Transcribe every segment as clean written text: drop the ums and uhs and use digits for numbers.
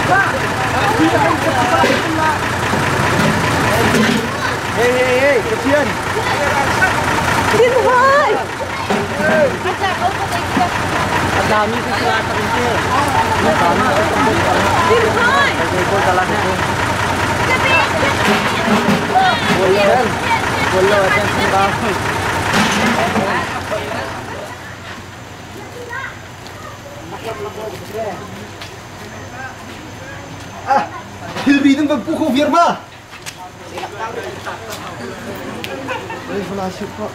Hey, kecil. Đi thôi. Ada ni tu surat terima. Đi thôi. Cô jalan itu. Boleh ada sembang. Hilbidin berbuku firma. Ini flash kok.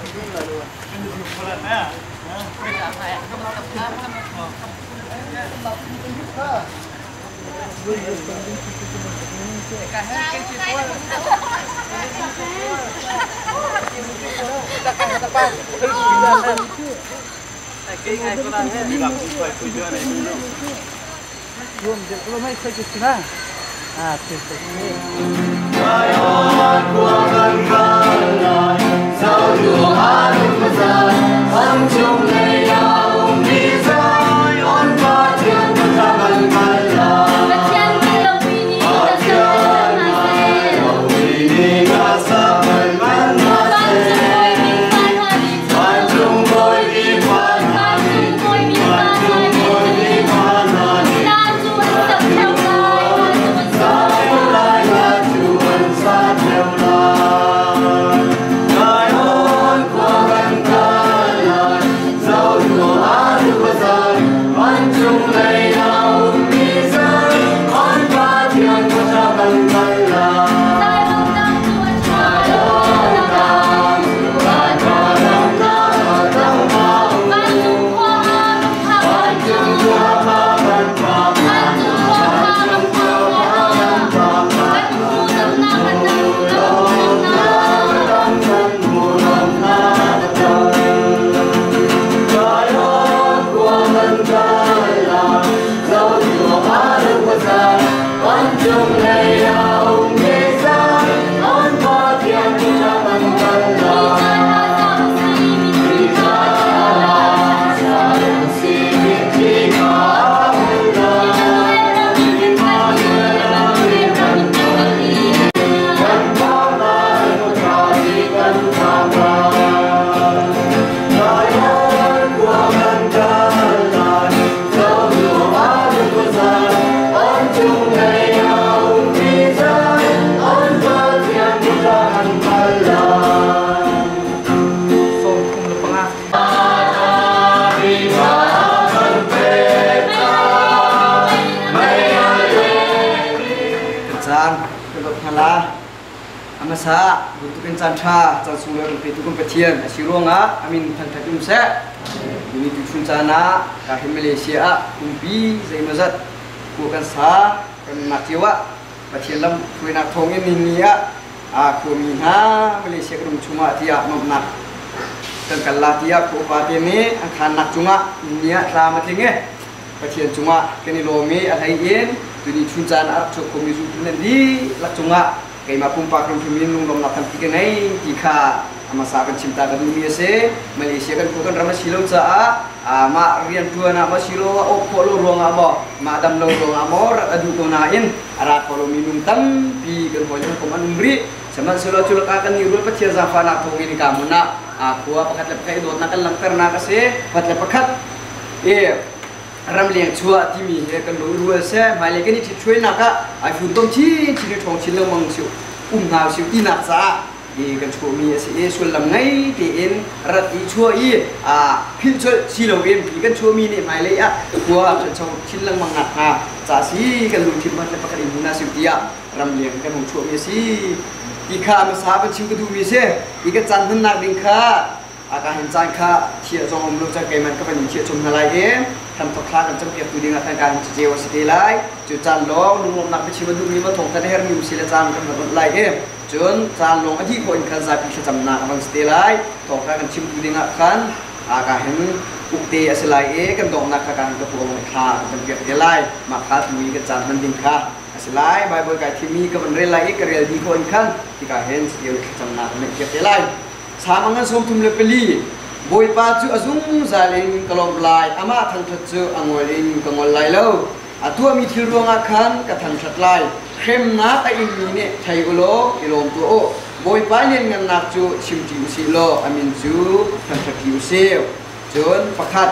Amasa butukin cancha cansuler petukun petian asironga amin thantatum se ini tuchun cana kahim Malaysia kumpi zaimazat bukan sa kan nakiwa patialam kuina thongin ninia a kumina Malaysia krum cuma tia mamna kan kala tia ko patene akhan nak cuma ninia ramatinge patian cuma keni lomi alhaien tuni chun cana chokomi zupunan di lak cuma kay mapumpak ng piminong long nakang tikanay tika amasakan cinta ka dunia se Malaysia kan bukan ramah silo sa ma rian tua na ma silo o polo ruang amo madam lo ruang amo adu tonain ara polo minum tam pi kan hoyo koman umbri sama silo culak akan nirul pacia zafana tong ini kamu na aku pakat lepak dot nakan langkar na kasi pat lepakat ram liang chua timi he kan lo ruwa se mai le ni chui naka a fu dom chi thong chi lo mang siu na siu ti na sa di kan chu mi se e sul lam ngai ti in rat i chua i phil choi chi lo em pi kan chu mi ni mai le a kwa chong chin lang mang nat ha cha si kan lu thim mat le pakari na siu tia ram liang kan chu mi si ti kha ma sa ba chiu ka du mi se i ka chan han nak ding kha aka hin chan kha thia jong om lo cha kai man ka ban thia chum na lai emทำตกคลากันจำเกียบตัวดิ่งทางการเจวสติไลจุดจานลงลุงลมนักไปชิมดูมีมาถงทันเฮร์มิวสิเลจานกันแบบไล่เองจนจานลงอธิคนขันใจพิชจำนากันสติไลถงกันชิมดูดิ่งขันอากาเห็นอุกเตอสิไลกันดองนักการกระปุกลงคลาจำเกียบไลมาคาตุยกันจานมันดิ่งคาสิไลใบเบอร์กายที่มีกับมันเรไลกันเรียลดีคนขันที่การเห็นสติลจำนากันเกียบไลสามังกันสมทุมเลเปลีบอยปาจูอซุงซาลินกลอมลายอามาทันทัดจูอังวลินกงวลไลโลตัวมีที่รวงอาคารกระทันชัดลายเข้มนักไอ้อินนี้เนี่ยไทยกุโลกิโลมตัวโอบอยไปเรียนงานนักจูชิมจิวซิโลอามินจูทันทักิวเซลจนประคัด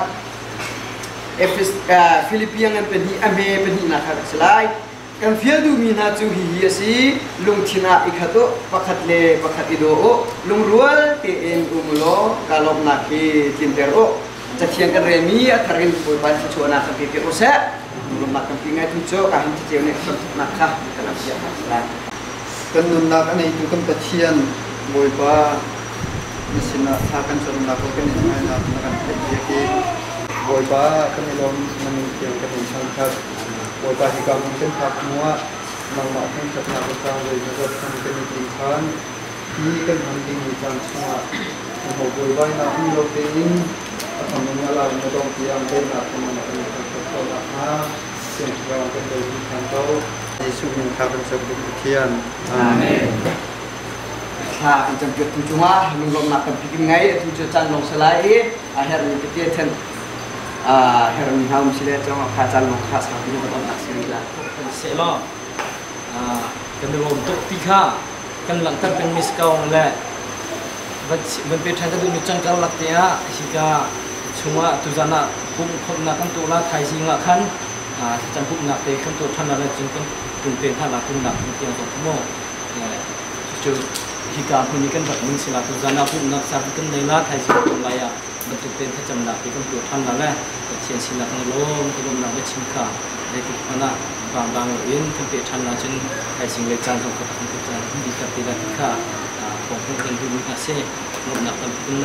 ฟิลิปปินส์เป็นที่อเมริกเป็นที่นักสลายกันฟิลดูมีนาจูฮิฮิสิลุงชินาอีกขตัวประคัดเล่ประคัดอิโดโอลุงรัวเตเอ็นอุมุโลกาลบนักที่จินเตอร์โอจะเทียงกันเรมีทารินปุยบันที่ชวนนักพิเกโอเซลุงนักพิงไงทุกโจการที่เจียวเนี่ยนักค่ะกันนักเสียสลายกันนุนนักอันนี้ทุกคนจะเทียนบอยป้ามิสินะทากันสมนักกันยังไงนักกันเป็นเกี่ยวบอยป้ากันไม่ลงมันเกี่ยวกับช่างครับบอยป้าที่กำลังเป็นผักมัวมังหมอกให้จับนาประจำเลยนะครับทำเป็นจริงคันที่กันทำจริงมีการช่วยโอ้โหบอยป้านักมีโลกเองทำงานเราไม่ต้องเตรียมเป็นนักทำงานเป็นนักเขาหลักนะเสียงเราเป็นโดยที่ทางเขาในช่วงนี้ครับเป็นสมุทรเทียนอาเมนถ้าจำเป็นทุกจังหวะลุงลมนักกับพิมพ์ไงทุกจันลงสลายakhir ini kita ten akhir ini kaum sila jangan kacal long khas kami ni betul tak sila selo kan untuk tiga kan langkah kan miskau le berpecah tu nucan kau laktia jika semua tu jana pun kau nak kan tu lah thai singa kan jangan pun nak te kan tu thana le jengkan pun te thana pun nak tiang tu mo tu jika pun ni kan berming sila tu jana pun nak sahakan lela thai singa tu laya betul te thai jam nak te kan tu thana le tiang sila kan lom tu lom nak bercingka lepas mana bang in kan te thana jen thai singa jang tu kan tu jang di kat tidak tikaของคนเป็นผู้มีอาชีพลงหนักตามเป็นไร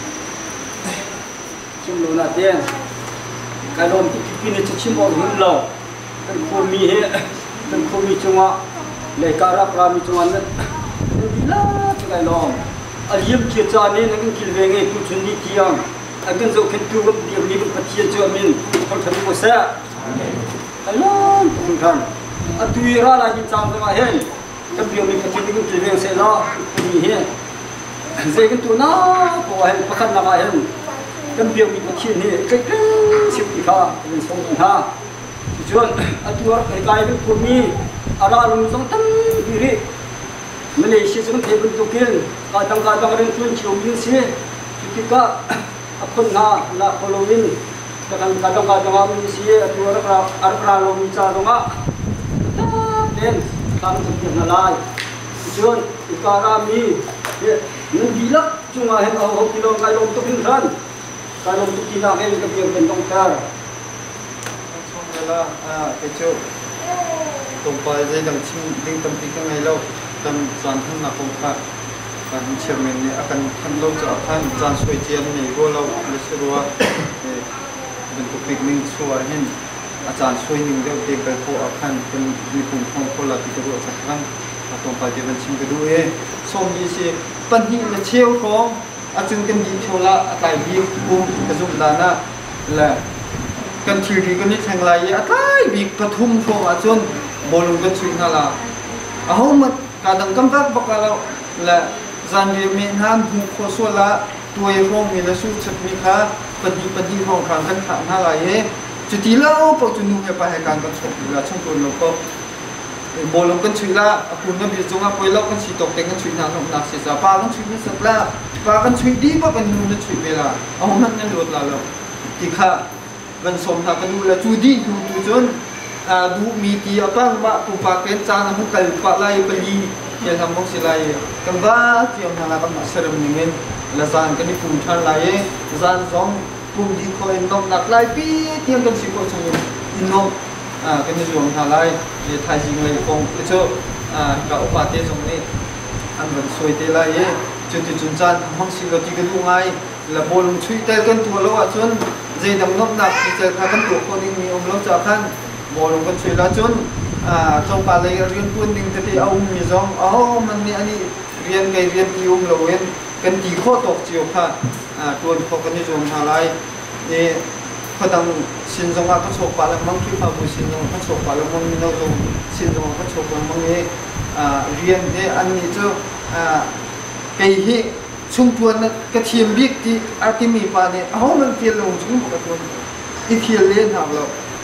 ชิมโลนาเตียนการลงที่พี่เนี่ยจะชิมบอกหุ่นเราเป็นคนมีเหตุเป็นคนมีจังหวะเลยการรับรามีจังหวะนั้นดีละจะการลงอาเยี่ยมเกียรติจานี่นั่นกินเวงเองผู้ชนดีเที่ยงอาการจะขึ้นตัวกับเดียวนี้เป็นปฏิเสธมินคนทำให้โมเสสการลงทุกท่านอาตุยราลายินจามจะมาเห็นกับเดียวมีปฏิทินกินเวงเสร็จแล้วมีเหตุเจ้ากันตัวน้าพอเห็นประคันนามาเห็นกับเดียวมีปฏิทินนี่ใกล้ๆสิบปีข้าเป็นสองปีข้าจนอาตัวไอ้กายเป็นคนมีอะไรลงสองตั้งดีริมาเลเซียจะเทเป็นตัวกินการตั้งการตั้งเรื่องชวนเชี่ยวยิงเสียที่ก็คนหน้าหน้าโคโลวินแต่การตั้งการตั้งมีเสียตัวรักลงมีจ่าตรงอ่ะเด่นการสังเกตนาลายจนอีการามีนั่นดีลักจุงอาเห็นเอากิโลกายลมตุกินทันกายลมตุกินอาเห็นกับเพียงเป็นต้องการช่วงเวลาไปเจ้าตรงไปใจดังชิมดิ้งตำติกันไงเราตำจานทั้งหนักของข้าการเชื่อมันเนี่ยอาการทันเราจะท่านจานสวยเจียนนี่ก็เราไม่ใช่ว่าเป็นตัวปิกนิ่งชัวร์เห็นอาจารย์ช่วยหนึ่งเดียวเด็กไปพวกอาคารเป็นมีปุ่มของคนละที่กระโดดสักครั้งตรงไปจะเป็นชิมกระดูเองส่งยีสิปัญหาเชี่ยวของอาจารย์กันยิงโชละอะไรยิงปุ่มกระสุนดานะแหละกันถือที่กันนี่แทงไรอะไรบีกระทุ่มโชอาจารย์บอลลูนกันชุยนั่นละเอาหมดการดังกำลังบอกเราแหละจานเรียมีน้ำหูโคสละตัวเองมีละสู้ชักมีค่ะปฏิของทางกันขันอะไรจุดที่เราพอจุดนู้นไปให้การกันชกอยู่แล้วช่วงต้นเราก็โบลงกันชุยละคุณก็มีจงอาไปเรากันชีตกเต็งกันชุยนานหนักเสียสาปากันชุยไม่สักละปากันชุยดีป่ะกันนู้นชุยเวลาเอามันนั่นโดดละเราที่ข้ากันสมทากันดูแลจูดีดูจนดูมีที่เอาตั้งมาปูปากเป็นจานมันกันปะลายปลีอย่าทำมองสิลายกันว่าที่เอาทางกันมาเสริมหนึ่งเงินละจานกันนี่ปูทันลายจานสองปุ่มดีคอยนมหนักลายปีเที่ยงกันสิบกว่าชั่วโมงอินนมกันจะรวมทางลายไทยจริงเลยคงเจ้ากับอุปาเทศตรงนี้อันเป็นสวยเตลายจุดจุนจันห้องสิเราที่กันดูไงแล้วโบลงช่วยเตลกันตัวเราจนใจดำนมหนักที่จะทำกันตัวคนนี้มีองค์เราจากท่านโบลงกันช่วยแล้วจนจงปาเลยเรียนปุ่นดิ่งที่เอามีจงมันนี่อันนี้เรียนไงเรียนที่องค์เราเรียนกันตีข้อตกเจียวค่ะตัวเขากันที่จงทางไรนี่เขาตั้งสินจงว่าเขาโชว์ปลาแล้วมั่งที่เขาบุสินจงเขาโชว์ปลาแล้วมั่งนี่เราจงสินจงเขาโชว์ปลามั่งนี่เรียนนี่อันนี้เจ้าไก่หิชุ่มตัวนั้นกระเทียมบิ๊กที่อาร์ติมีปลาเนี่ยเอามันเทียนลงชุ่มกระตัวอีเทียนเลี้ยนหาเรา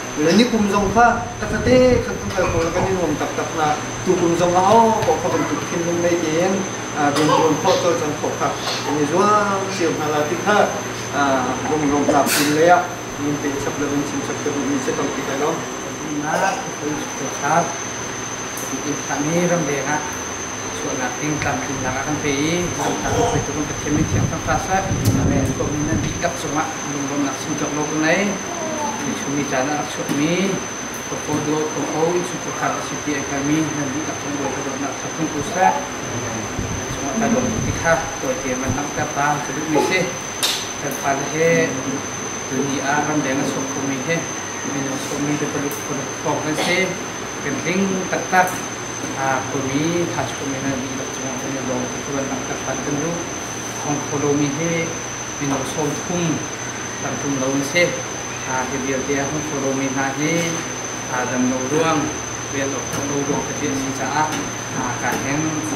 เลยนี่คุมทรงค่ะแต่ถ้าเต้ขันต้องการคนแล้วก็นี่รวมตับนะตัวคุมทรงเขาบอกเขาเป็นตุกขึ้นลงในเกณฑ์โดนพ่อโจจนขบครับในช่วงเสียงพาราติค่ะรวมหลับกินเลยอ่ะมันเป็นชับเลยมันชิมชับเลยมันมีเส้นตรงติดไปเนาะนะคุณสุขครับอีกครั้งนี้เริ่มเด็กฮะส่วนนักติ้งการกินหลังกันปีทางไปตุกเป็นเทมิเทียมทั้งภาษาแม่ก็มีนั่นดีกับสมะรวมนักสิ่งจบโลกไหนที่ชุมิจานะชุดนี้ก็โคโดโคโค่สุขภาพสิทธิกามีนั่นดีกับสมบูรณ์กระโดดนักสังคมกุศลสมะการลงที่ข้าตัวเทียมมันตั้งแต่ตาจะดูมิเซ่แต่พาเหตุนี้อารันเดงสมภูมิเหมีสมมีเดปลุกคนฟอกกันเซ่กันลิงตักภูมิทัชภูมินั่นดีกับสมะเป็นลงที่ตัวนักตักปันกันรู้ของโคโลมีเหมีสมทุ่มตั้งทุ่มลงเซ่Kebiar dia pun follow minahnya dan nurung biar nurung kecil sisa kahen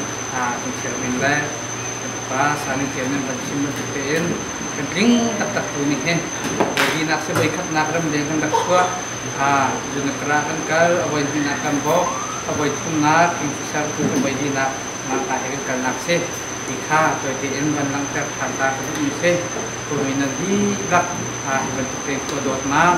kecil minta pas ane kecilnya bersih bersihin kencing tak kuning jadi nak sebaik nak ram dengan tak suah jadi kerahkan kal abai dinakan bok abai tunak yang besar tu abai dinak maka akan kal nak sih Ika atau TN ban lang ter kanta kedua ise peminan di gak bentuk kodot na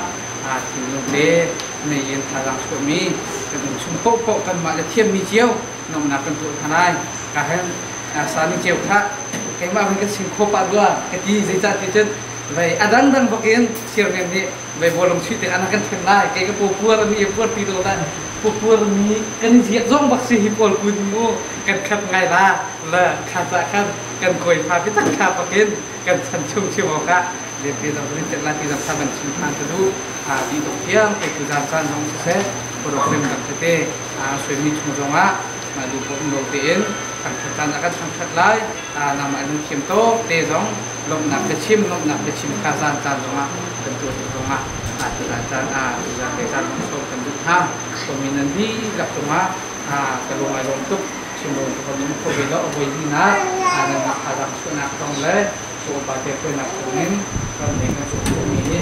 tilube neyen thalang suami kedung sumpo po kan ma thiam mi chiao nom na kan tu thanai kahen sani chiao kha kai ma kan sing kho pa dua kati zeita tichen vai adang dan boken sir nem ni vai bolong chi te anakan thenai kai ka puar mi puar pi do ta puar mi kan jiak zong bak si hipol kun mo kan khat ngai la la khaza khan kan koi pha pi tak kha paken kan san chung chi mo kha de pi da rin tet la ti da saban chin phan tu di dok tiang pe ku jan san hong se program dak te soi mi chung zonga ma du ko no te en kan khan akan sang khat lai nama anu khim to te zong lom na pe chim kha san san zonga kan tu zonga aturan aturan kesan masuk penduduk dominan di gatunga kalau malum tu sebelum kalau mau bela boleh dina ada nak ada nak tong le so pada pun nak kunin kalau dengan suku ini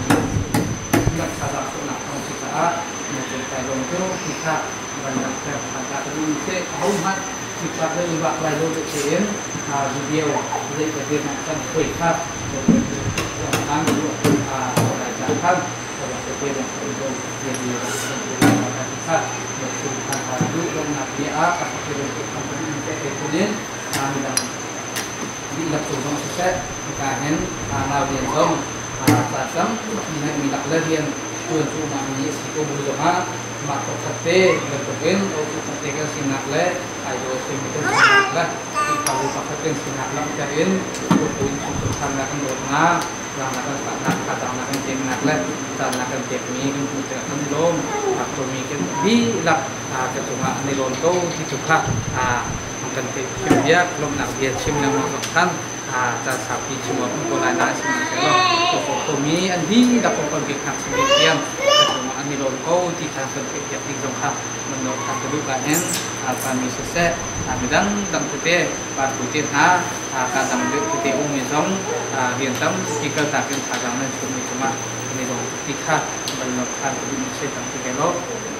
nak ada nak tong kita macam kalau tu kita banyak terhadap ini se aumat kita lebih baik tu sehen video jadi kita nak kuih kan yang dulu kan kalau sesuai dengan program jadi kita maksudkan dulu dan nabi apa untuk company kemudian kami dan di lakukan sukses kita hen lawan dong sasam minat larian tuan cuma ini siko berdoa maka kate berdoa untuk ketika sinak le ayo semakin sinaklah kalau pakai sinaklah cariin untuk sanakan doa Ramadan nak kata nak jem nak le tak nak jem ni kan kita kan lom atau mi kan di lak kecuma ni lonto di tukah akan dia lom nak dia sim nak makan ta sapi semua pun nasi kalau kami andi dapat pergi nak sekian kecuma ni lonto di kantor tiap di tukah menurut kedudukan kami selesai bidang dan kita pada kita kadang kita umumnya hiện tâm khi cơ tác những khả năng này chúng mình cuma ini dong tiga berlakukan Indonesia tapi kalau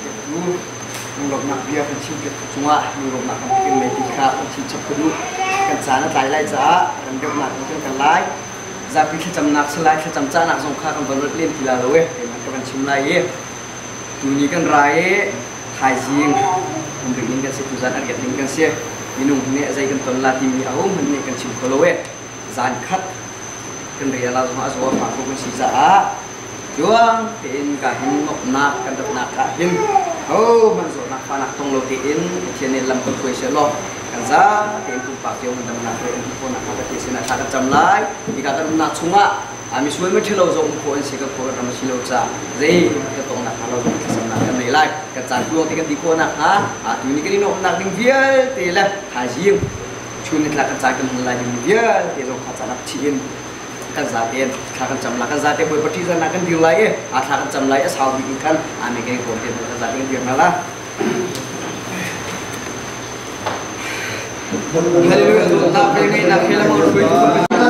nurut nak dia pencin cuma nurut nak bikin media pencin cepet kan sana tai lai za kan dia nak mungkin kan lai za pi kecam nak selai kecam ca nak songkha kan berlin gila loe kan cim lai tu ni kan rai thai jing untuk ini kan situasi arget ini kan sia minum ni zai kan ton lati mi au ni kan cim koloe zan khat kan dia langsung asal aku pun sisa juang tin kahin ngọc nak kan đập nak kahin masuk nak panak tong lo tin channel lam ko kuese lo kan za tin tu pak yo ndam nak re ko nak ka ti sina ka cham lai ika kan nak chunga ami suai me thelo zo ko en sika ko ram silo cha zai ka tong nak lo zo ka sam nak kan nei lai ka chan tu ti kan di ko nak tu ni kan no nak ding vial ti la ha jing chun ni la ka cha kan lai ding vial ti zo ka cha nak chin kan zaten kan jam lah kan zaten boleh bertiza nak kan dilai kan jam lai asal bikin kan ane kayak konten kan zaten dia malah haleluya tu tak pengen nak film orang itu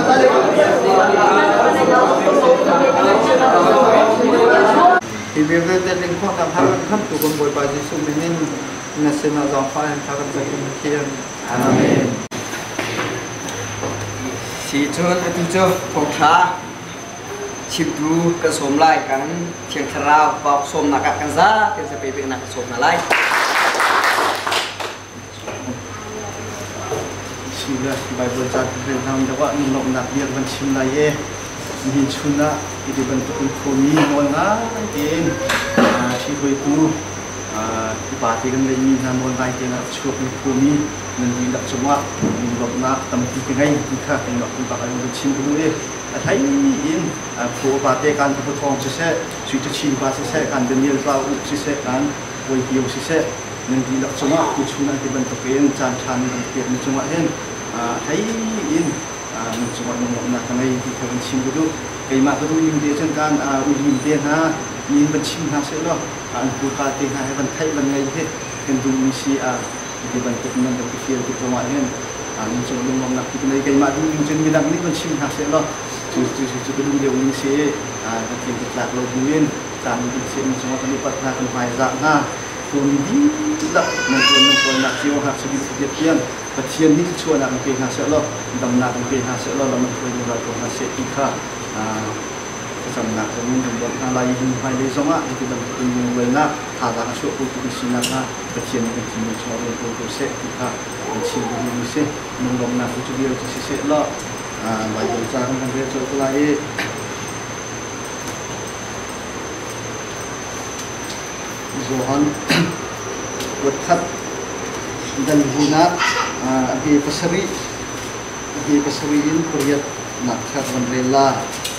ibu ทางท่านตัวคนบอยบายจิสุมินินนัสนาจอมฟ้าแห่งทางกันใจเป็นเทียนอาเมนสีจวนอตุจพงช้าชิบดูกระสมไล่กันเชียงคราวปอกสมนักกันซะเป็นสเปเป็นนักสมนาไล่ชิมละใบบริจาคเป็นทำแต่ว่านี่ลงนักเรียนมันชิมละเย่มีชุนะที่จะเป็นตัวคนมีมวลนะเองที่เคยกูที่ปาร์ตี้กันเลยมีนามวลไปเองช่วงนี้คนมีนั่นมีดักสมว่ามีลงนักตำที่เป็นไงที่ข้าเป็นแบบที่ปาร์ตี้มันชิมกันเลยไทยอินผู้ปาร์ตี้การทำทองเสียสุดจะชิมปาร์ตี้เสียการเดินเยี่ยมเราเสียการวันเดียวเสียนั่นมีดักสมว่าผู้ชุนะที่เป็นตัวเองจานชานมันเปลี่ยนจังหวะเห็นไทยอินมันจังหวะมันลงนักทำไมที่เขาเป็นชิมกันดูไอ้มาก็ดูยิงเดียร์เช่นกันอุลิมเดียร์นะยิงเป็นชิมหาเสร็จแล้วผู้ปาร์ตี้ให้มันไทยมันไงเห็นเป็นดูมีชีที่เป็นตัวนั้นเป็นเฟียร์ที่จังหวะเห็นมันจังหวะมันลงนักที่เป็นไอ้มาดูยิงจนมีดังนี้มันชิมหาเสร็จแล้วจุดดูเดียวนี้เสียที่เป็นหลักโลกุมินจานที่เสียมันจังหวะที่ปัตตาเป็นไฟจากหน้าคนดีหลักมันคนนักเที่ยวหักสกิลเดียร์ปะเทียนนี่ชัวร์นักเป็นหาเสร็จแล้วดำนักเป็นหาเสร็จแล้วมันเป็นเราตัวหาเสร็จอีกค่ะสำนักจะมีเป็นบทอะไรยิ่งไปเลยสมะที่เป็นเป็นเวลาถ้าเราช่วยผู้ที่สินักนะปะเทียนเป็นที่มีชอบเป็นตัวเสร็จอีกค่ะเป็นสิ่งที่มีเสร็จมันลงนักผู้ที่เดียวจะเสร็จแล้วใบบริจาคมันเรียกตัวอะไรZohan Wadhat dan Huna Abi Pasariin Kuryat Nakhat Mandela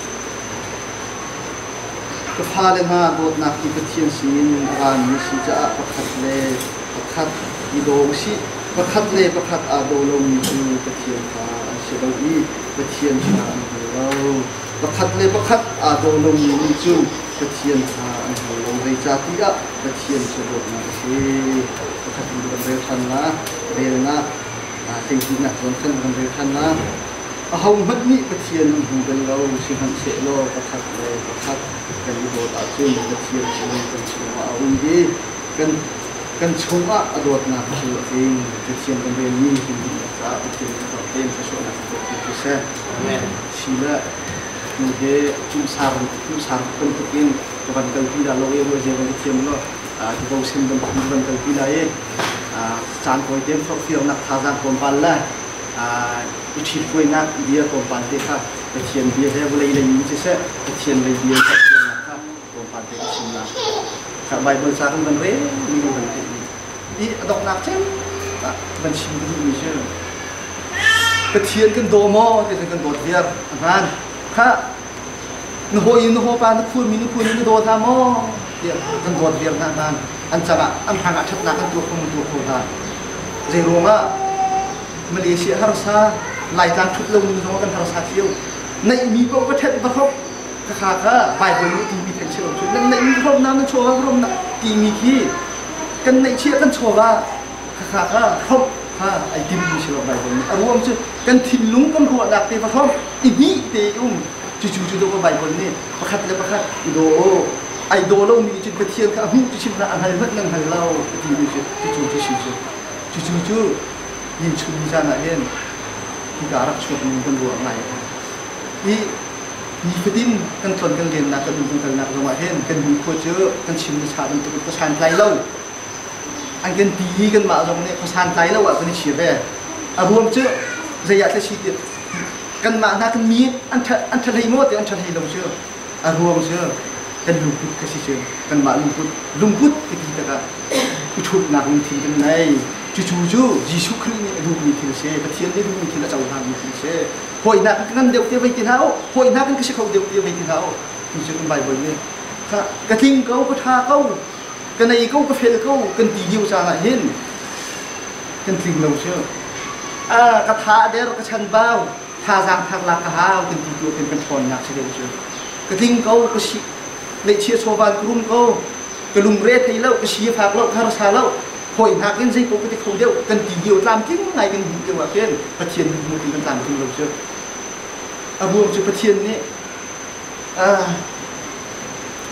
Kepala na buat nak ikutian sin misi ja pakat le pakat idong si pakat le pakat adolong itu ketian ka sebagai ketian sa lo pakat le pakat adolong itu ketian sa lo rejati ya ketian sebut na si pakat berresan na berna tinggi nak konten berresan na ahong magni ketian hunggal lo si han se lo pakat le pakatกันโบตัดเชื่อมกันเชื่อมกันชัวร์อุ้งยีกันชัวร์อดวดนักชัวร์เองกันเชื่อมกันเรียนนี่จริงๆจะเป็นสิ่งที่เราเต็มที่สุดในตัวที่เสกชีละมันเดจุสารเป็นตัวเองตัวกันกันที่เราเองว่าจะกันเชื่อมเนาะที่เราเชื่อมกันกันที่เราเองจานคอยเต็มเขาเที่ยวนักท่าจานคนปันละอุทิศคอยนักเดียคนปันเด็กค่ะกันเชื่อมเดียให้เวลาเรียนนี่จะเสกกันเชื่อมเลยเดียเด็กชิมละขับใบบริษัทมันเร่มีมันติดอีดอกนักเช่นมันชิมกันมีเชื่อกระเทียนกันโดมอที่จะกันโดดเดียร์นั่นค่ะนึกหัวปานนึกพูดมีนึกพูดนึกโดดทามอเดียร์กันโดดเดียร์นั่นอันจังอ่ะอันทางอ่ะชัดนักกันตัวคงตัวโคตรเรื่องอ่ะมาเลเซียฮาร์ซาไล่การทุบลงมือของกันฮาร์ซาเที่ยวในมีก็ประเทศประคบข้าใบบนที่มีเป็นเชื่อมชุดนั่นในมีพรมน้ำนั่นโชว์พรมน้ำที่มีขี้กันในเชี่ยกันโชว์ว่าข้าพรมไอ้ที่มีเชื่อใบบนรวมชื่อกันถิ่นลุงกันรัวดักเตะพรมอีนี้เตะจู่ตัวใบบนนี่ประคัดเลยประคัดโดไอโดเรามีจุดเทียนข้าหูจุดชิมละอะไรนั่นนั่งหันเราที่มีชื่อจู่ยิงชุนจานอะไรเห็นที่การักชุดมันกันรัวไงที่มีฟิตินกันทนกันเรียนนักกันดูกันนักสมัยเห็นกันดูโคเจอกันชิมชาเป็นตัวกระชานไกลเล่าอันกันตีกันมาตรงนี้กระชานไกลเล่าอ่ะกันเฉียบแย่รวมเจอระยะที่ชีดกันมาหน้ากันมีอันทะเลมดอันทะเลลงเชื่อรวมเชื่อกันลุงพุทธก็เชื่อกันมาลุงพุทธที่ที่ตะกะผู้ชุดนักมีทีกันในจู่ยิสุคริสต์เนี่ยดูมีทีเช่ประเทศนี้ดูมีทีละเจ้าทางมีทีเช่หอยนักกันเดียวเดียวไปกินเท้าหอยนักกันก็ใช้เขาเดียวไปกินเท้าที่จะเป็นใบบนนี้ค่ะกระทิงเขาก็ทาเขากันในเขาก็เฟลเขากันตีเดียวจางเห็นกันทิงเราเชื่อกระทาเดี๋ยวกระชันเบ้าทาจางทางลากระหาวกันตีเดียวเป็นทอนนักเชื่อเชื่อกระทิงเขาก็ชิในเชียร์โชว์บานกลุ่มเขากระลุมเรทให้เราก็เชียร์ผักเราทารสาเราหอยนักกันสิปกติเขาเดียวกันตีเดียวตามกิ้งไงกันเดียวว่าเป็นประเทียนมือตีกันตามกิ้งเราเชื่อรวมจุดประเทียนนี้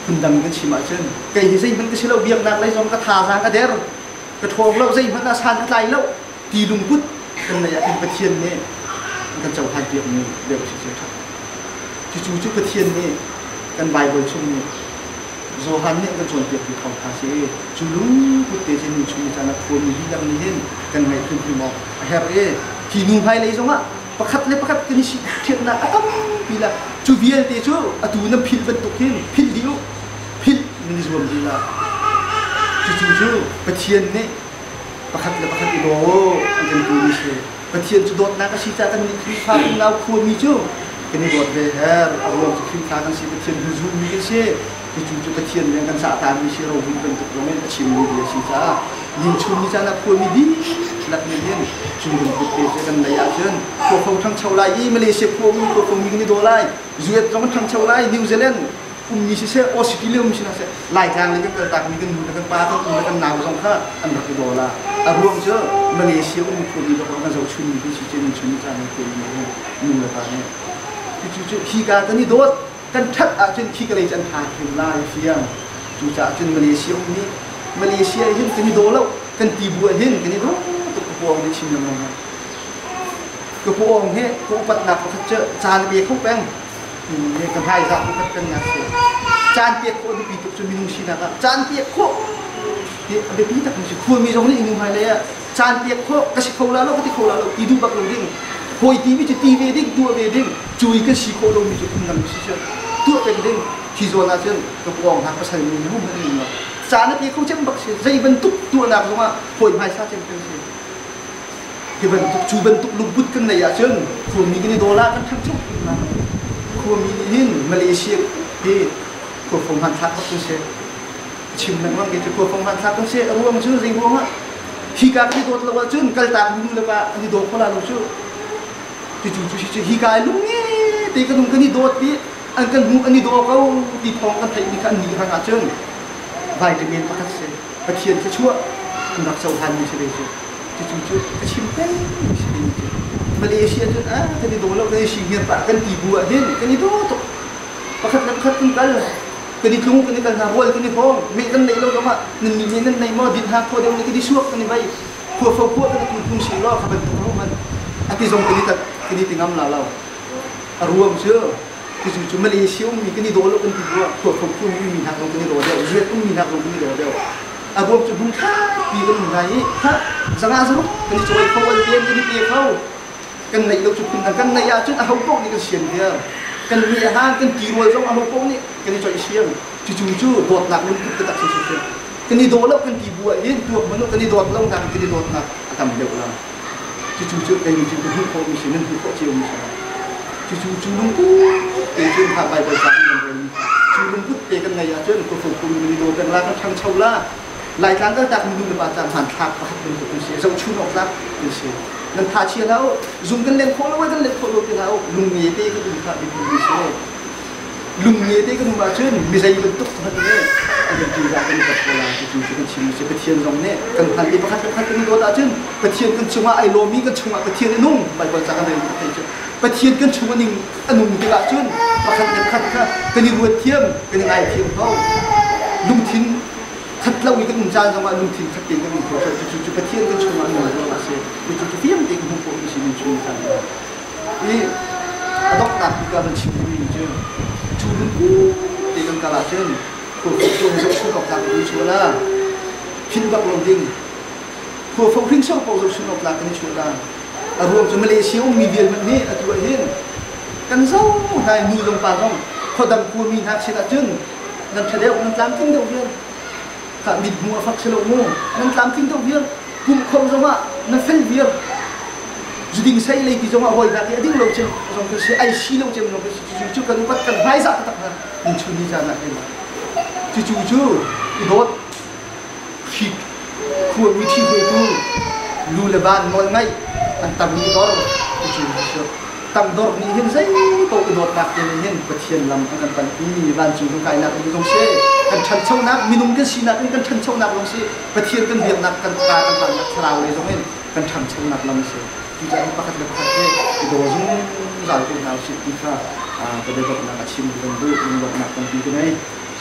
คุณดังกันชิมาเช่นไก่ที่ใส่มันก็ใช่เราเบียงนักไรจอมกระทาทางกระเดรกระทงเราใส่มันอาสานอะไรแล้วตีลุงพุทธกันในอันประเทียนนี่กันเจ้าพันเดียบนี่เดียวเฉยๆครับจู่ๆจุประเทียนนี่กันใบบนชุ่มนี่โซฮันเนี่ยกันชวนเปียกอยู่ของภาษีจุลุงพุทธเตจินชุ่มจานักคนมีดังนี้เห็นกันไม่ขึ้นที่มองเฮเร่ที่นูภายเลยจงอ่ะประคัดเลยประคัดกันสิเทียนนะอ่ะตั้มปีละจูเวียนเตจูอ่ะตูน้ำพิลเป็นตุกเห็นพิลเดียวพิลมันจะรวมดีละจู่ๆประเทียนนี่ประคัดเลยประคัดอีโร่อันกันดูนี่เช่ประเทียนจุดโดดนักชิจากันนี่คือภาพเราควรมีจูกันนี่โดดเบเฮร์อารมณ์จะขึ้นขากันสิประเทียนดูซูมีกันเช่จู่ๆประเทียนยังกันสาตามีเช่เราหุ่นเป็นตุกลงเป็นชิมมีเดียชิจายิงชุนนี่จานักควรมีดีหลักเงี้ยชุนเป็นตุกเตะกันในอาเซียนพวกเขาทั้งชาวไร่มาเลเซียพวกเขามีกันนี่โดไลจูเอตทั้งชาวไร่นิวซีแลนด์มีเช่ออสเตรเลียมีเช่นะเช่หลายทางเลยก็เกิดตักมีกันกันปลาทั้งกันหนาวสองข้าอันดับที่โดล่าอารมณ์เจ้ามาเลเซียมีคนมีตัวกันจะชุนมีที่เช่นชุนจานักคนมีนู่นละตาเนี่ยจู่ๆขี้กากันนี่โดดกันทัดอาจจะขี้กระไรจันทาขึ้นลายเฟียงจู่ๆจนมาเลเซียนี้มาเลเซียเห็นกันนี่โดแล้วกันตีบัวเห็นกันนี่โดตุกพวงในชิมยังไงกระพวงเฮ้กูปัดหนักเขาเจอจานเบียร์เขาแป้งเนี่ยกันไทยสักมันเป็นงานเสียจานเปียกโคตรปีตุกจนมีนุ่งชีนะครับจานเปียกโคเนี่ยเดี๋ยวพี่ตักมันจะควรมีตรงนี้อีกหนึ่งไฮเลยอ่ะจานเปียกโคกระชิเขาแล้วก็ที่เขาแล้วตีดูบักลงดิ้งหอยตีไม่จะตีเวดิ้งตัวเวดิ้งจุยก็ชิโคลงมีจุดคุณนำชิเชอตัวเป็นดิ้งที่โซนอาเซียนกระพวงหักภาษาอยู่ในห้องนั่นเองว่าจานเปียกเขาเช่นบักเสียใจบรรทุกตัวหนักลงมาหอยไม้ซาเช่นเป็นเสียที่บรรทุกจูบรรทุกลุกบุดกันในอาเซียนควรมีกันในดอลลาร์กันทั้งชุดนะควรมีหินมาเลเซียที่ควรฟงหันทักต้องเสียชิมนั่งว่างกิจควรฟงหันทักต้องเสียรวมชื่อสิ่งรวมอ่ะฮิกาที่โดดละว่าจุนกัลตาดูละว่าอันนี้โดดคนละลูกชื่อจู่ฮิกาลุงนี่ตีกันตรงกันนี่โดดที่อันกันมุกอันนี้โดดเขาตีทองกันไทยนี่กันนี่ทางอาเซียนใบตะเมียนประคัตเสียประเทียนชั่วนักเสาหันมีเฉลี่ยจู่ชิมเป็นเฉลี่ยมาเลเซียจุนอ่ะกันนี่โดดแล้วกันชิมเงียบปะกันตีบัวเห็นกันนี่โดดประคัตกันกันกันนี่ลุงกันนี่กันหาวัวกันนี่พงมีกันในโลกว่าหนึ่งมีนั่นในหม้อดินหาคนเดียวนี่ก็ได้ช่วยกันนี่ไปพวกพวกกันนี่คุณชิล้อขับเป็นตัวมันอันที่สองกันนี่ติงำเรารวมเชื่อจู่มาเลเซียมีกันนี่โดนแล้วกันที่บัวพวกมีหักลงกันนี่โดนเดียวเวียดมีหักลงกันนี่โดนเดียวรวมจะบุญค่าปีกันไหนฮะสังอาสรุปกันนี่ช่วยเขาวันเย็นกันนี่เปียเขากันในเราจุดกันในอาจุดเอาพวกนี้ก็เสียนเดียวกันมีอาหารกันกี่วันต้องเอาพวกนี้กันนี่ช่วยเชียงจู่โดดหนักมันก็ตัดเสียกันนี่โดนแล้วกันกี่บัวเย็นตัวมันกันนี่โดดแล้วกันนี่โดดหนักทำเดียวกันจู่กันนี่จู่เป็นผู้คนมีสิ่งนั้นผู้คนเชี่ยวมีสิ่งจู่ลุงปุ๊บเองพาไปจับมันเลยจู่ลุงปุ๊บเองกันไงอ่ะเจ้าตัวฝึกคุณมันนี่โดดเป็นร้านทางเช่าล่าหลายครั้งก็จากมันดูในป่าจานหันทักเป็นตัวเป็นเสียเราชุนออกรักเป็นเสียนั่นพาเชียร์แล้วซุ่มกันเล่นโคแล้วไว้กันเล่นโคโลกันแล้วลุงเงี้ยเต้ก็ดูพาเป็นผู้เชี่ยวลุงเงี้ยเต้ก็ดูมาเช่นมีใจเป็นตุ๊กทันเนี่ยอันเป็นจีราเป็นกับโบราณจู่เป็นชิมจะเป็นเทียนตรงนี้กันพันที่ประคัตกันโดดอาเช่นเป็นเทียนกันชัวไอโลมีกันชัวเป็นเทียนไอ้นุ่งใบบัวจากอะไรเป็นเทียนกันชัวนิ่งอันนุ่งที่ละเช่นประคัตค่ะกันนี่รวดเทียมกันยังไงเทียมเขาลุงทิ้งคัดเล่าอีกกันจานจังหวะลุงทิ้งคัดเตียงกันลุงเขาจู่เป็นเทียนกันชัวหนึ่งเราละเสียจู่เฟี้ยงเด็กหุ่นโผล่มีสิ่งชุนกันนี่อดอกหนักที่การชิมมีเจอจู่ลุงกูเตียงกันกาลาเช่นผู้ฝึกตัวให้ช่วยกับการดูชัวละพินบักลงดิ้งผู้ฝึกพิ้งช่วยกับช่วยกับการดูชัวละรวมจะมาเลเซียมีเบียร์มันนี่ตัวเห็นกันเศร้าในมือลงปากต้องพอดำกูมีนักเสียจึงนั่นเฉลี่ยนั่นตามทิ้งเดียวเพียงข้าบิดหัวฟักเฉลี่ยงูนั่นตามทิ้งเดียวเพียงกุมคมจังหวะนั่นเฟลเบียร์จุดดิ่งใส่เลยที่จังหวะหอยนักเดิ้งเราเชื่อเราก็เชื่อไอซีเราเชื่อเราก็จู่กันปัดกันหายสักตักนะมันชุนนี่จะหนักเลยจู่อีโดดขีดขวดวิธีหัวดูลูเลบานมอลไงอันตำนี้ดอร์จู่ตำดอร์นี่เห็นใช่โตอีโดดนักเห็นประเทียนลำกันปันปีบ้านจู่ตรงไกลนักตรงเช่กันชันเช่านักมีนุ่มกันสีนักกันชันเช่านักลงสิประเทียนกันเบียดนักกันตากันผ่านนักสลาวเลยตรงนี้กันชันเช่านักลำสิจู่จะประคัตกับประคัตเท่อีโดซุ่มจ่ายเป็นดาวสิบที่ข้าประเดี๋ยวนักชิมกันดูมีดอกนักกันปีกันไหนช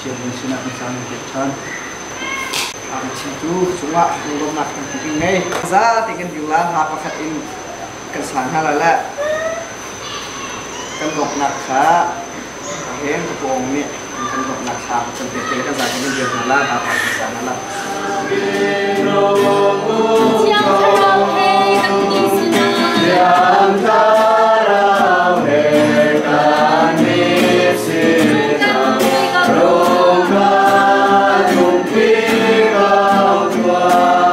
chiang in sina in sang ke chan ang chitu sunga ngom nak ki ngai za tiken diulan ha pakhat in kan sang halala kan gok nak kha hen kopong ni kan gok nak kha kan te kan za kan diulan hala ha pakhat sang hala Chiang Tharau He kan ni sina Chiang Tharau He kan ni sina Rongga Jung Pi Cao Tua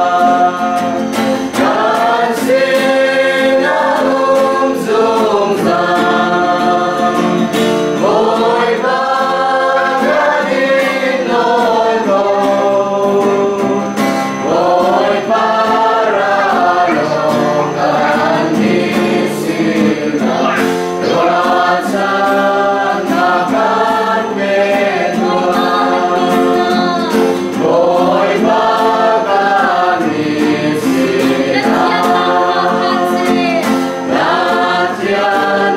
Kan Sina Dung Giang Ngồi ba đi nôi cầu Ngồi ba ra lòng kan ni sina Dolan sana kan menua Ngồi ba kan ni sina Latihan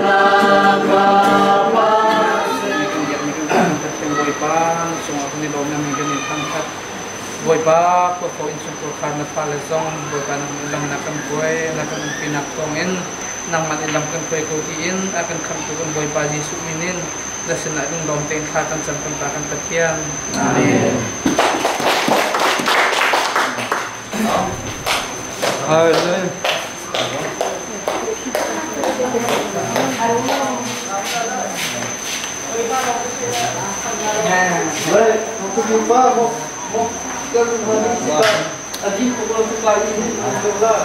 boy ba ko ko in sungko khan na pala zong boy ba nang ilang nakam boy nakam pinak tongin nang man ilang kan koy ko in akan kham ko boy ba Jesu minin da sina dung dom ten khatan san kan ta kan tathian amen amen Baik, untuk jumpa mau kan hari kita aji pukul sekali ini adalah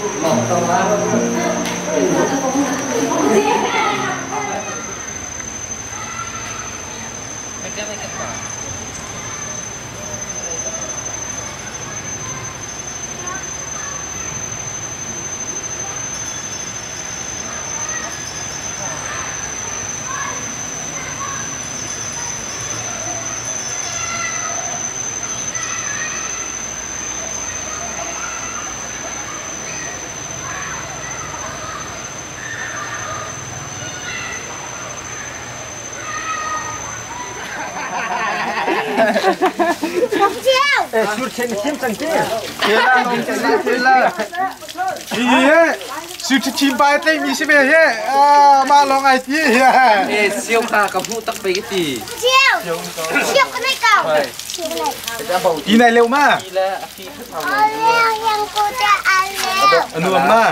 Sur chen kim chang ke kela long chen kela ye su chi chim bai te mi se be he ma long ai ti he siêu kha ka phu tak bai ti siêu cái này cao đi này leo ma yang cô cha anu ma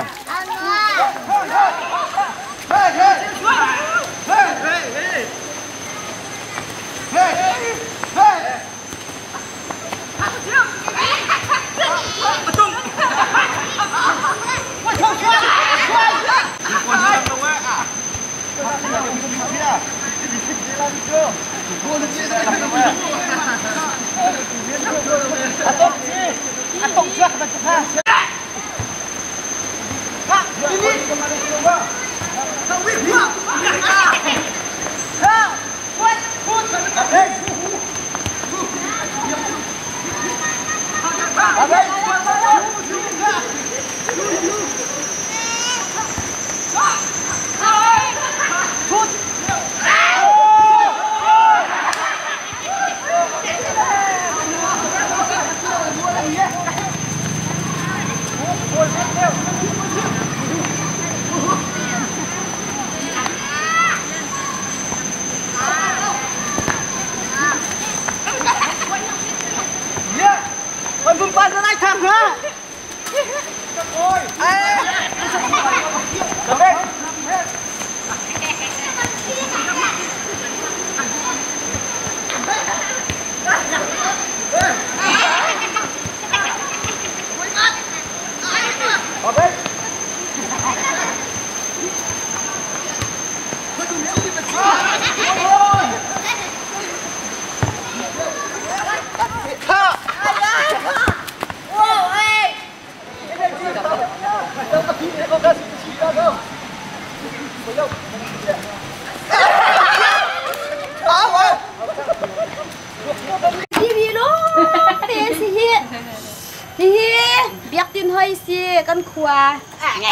biết tin hơi xì con khua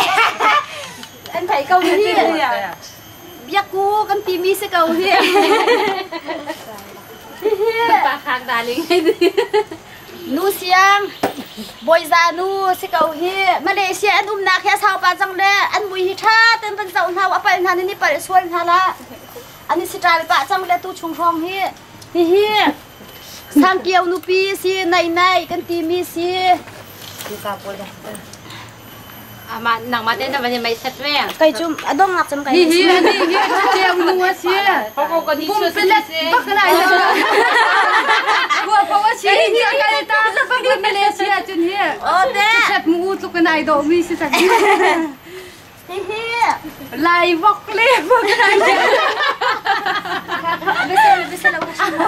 anh thấy câu gì biết cu con tìm mi sẽ câu gì ปากคางดาลิงให้ดินูเสียงบอยซานูสิเกาฮีมาเลเซียอันนาแค่ชาวปาจังเลอันมุยฮิท่าเต็มเป็นเจ้าหน้าว่าไปนานี่ไปช่วยนาละอันนี้สิตายไปปะจังเลตู้ชงทองฮีสร้างเกี่ยวนูปีสิในกันตีมีสิดูกาโปเลยมาหนังมาเต้นแต่มันยังไม่เสร็จแม่ไก่จุ่มดองงับจำไก่นี่เจียวนัวเสียเขาก็นี่ชื่อเป็นเล็กบักขนาดนี้เพราะว่าชีนี่ไก่ตาจะไปมาเลเซียจนเฮียโอ้เด้เชฟมูตุกันไอโดมีสิสักเฮียไล่บอกเล่บอกขนาดนี้ไม่ใช่เรา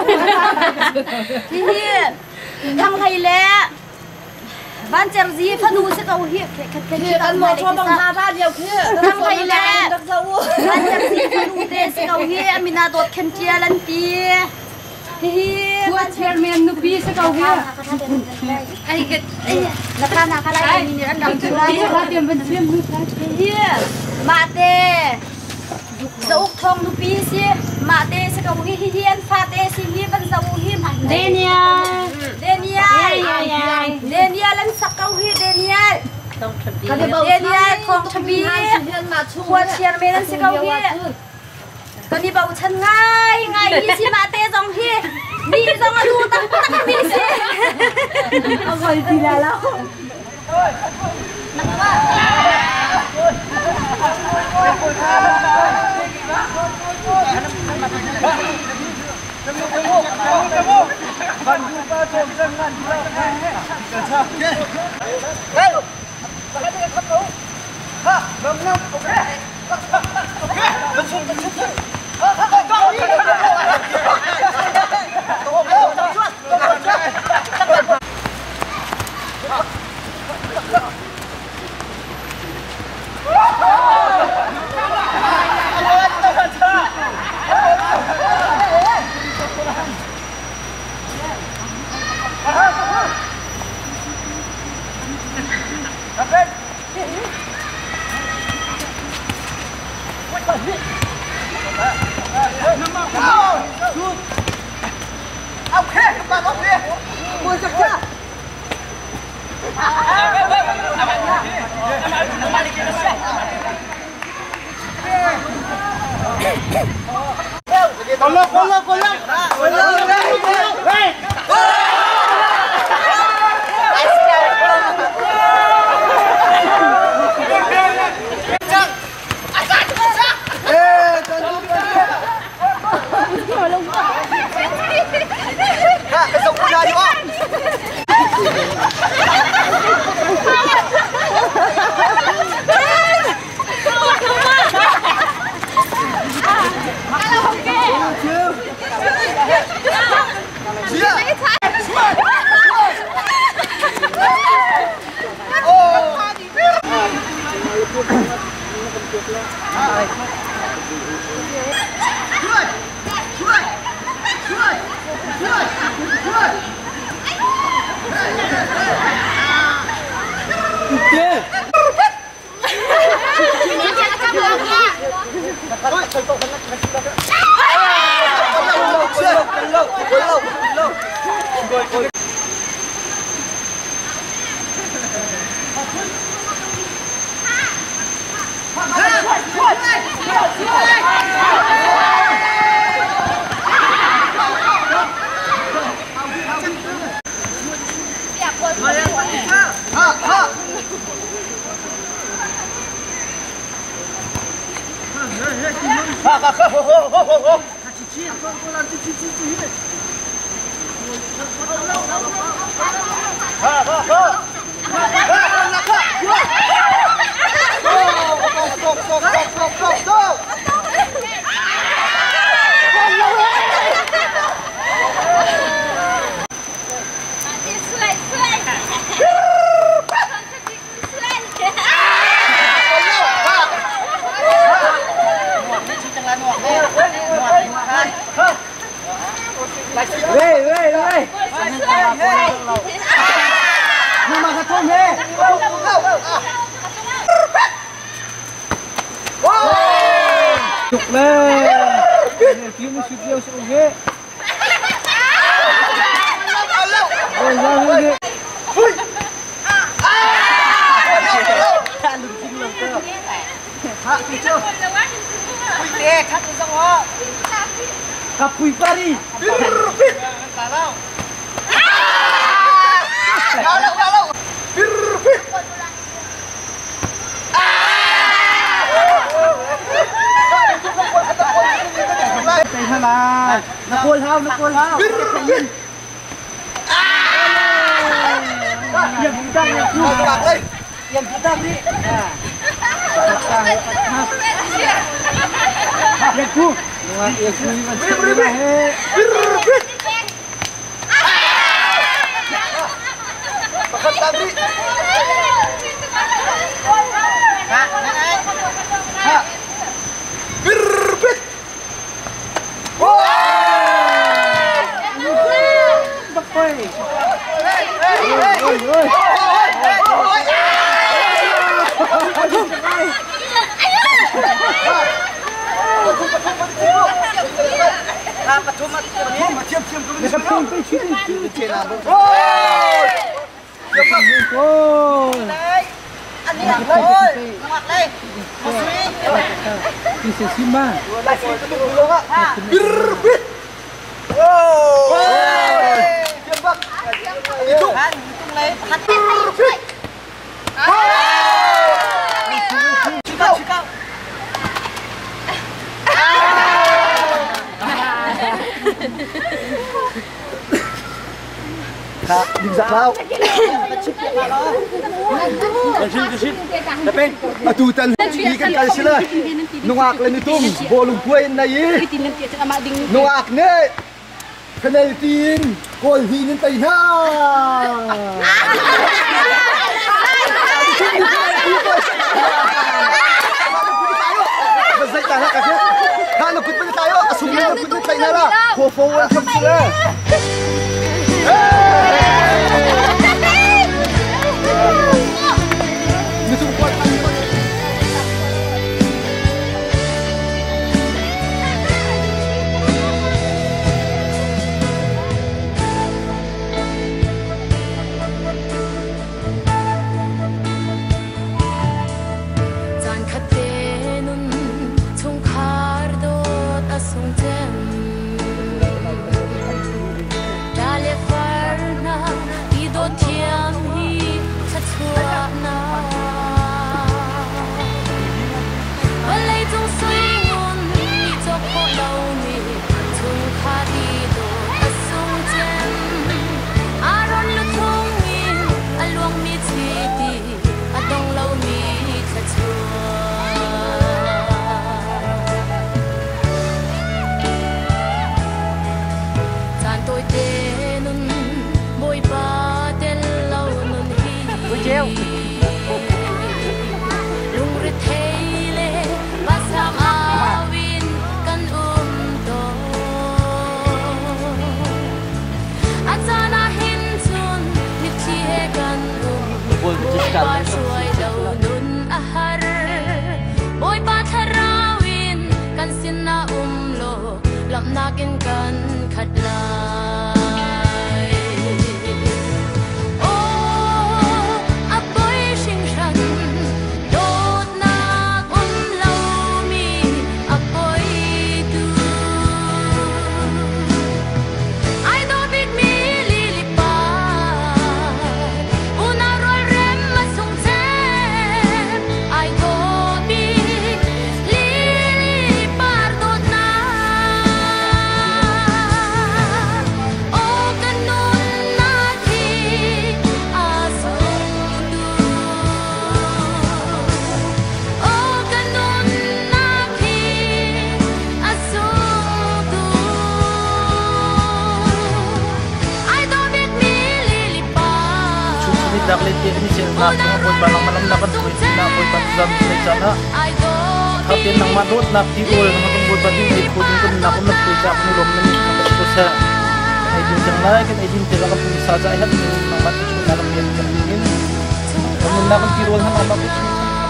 เฮียทำไทยแล้วบ้านเจริญพนูสิเขาเฮียกันหมดทั่วบางท่าบ้านเดียวคือทำไทยแล้วบ้านเจริญพนูเดสิเขาเฮียมินาโดดเข็นเจียลันปีเฮียว่าเชียร์แมนนูปีสิเขาเฮียไอ้เกิดนักอะไรมีเนี่ยนักจุฬาเตรียมเป็นเตรียมมือเฮียมาเต้จะอุกทองนูปีสิมาเต้สิเขาเฮียฟาเต้สิเฮียเป็นจะอุกเฮียเดนียลันสักเขาเฮียเดนียทองทบีควรเชียร์เมลันสิเขาเฮียตอนนี้บอกฉันง่ายยี่สิมาเต้จงเฮียมีจงดูตั้งมีสิเอาคนทีละแล้วนักว่า Chúc lên, kiếm một chút yêu sự ghê. Kapui pari. Nakul hao. Yang kita ni. Đừng giặc lao. Tapi, atutan ikan kali sila. Nungak lên tum, bolong puai nai. Nungak ne. Kanay tin, kol hinin tay na. Bazay tayo kasi. Hanapit pa tayo. Asumay na pud tayo na la. Welcome sila. Nakin kan kadlay oh apoy sing shan dot na law mi apoy tu I do big mi lilipat una roy rem masung tem I do big lilipat dot na Daklit ini sila na kung palang malamlakan ko na ko patzam sa sana kapin ng madot na tiol na matungkol pa din ay pudin ko na ako nagpuja ako nilom na nito ko sa ay din siyang lahat ay din sila kapag sa ay hat ng matot ko na lang yan kaninin kung na akong tiol na matot ko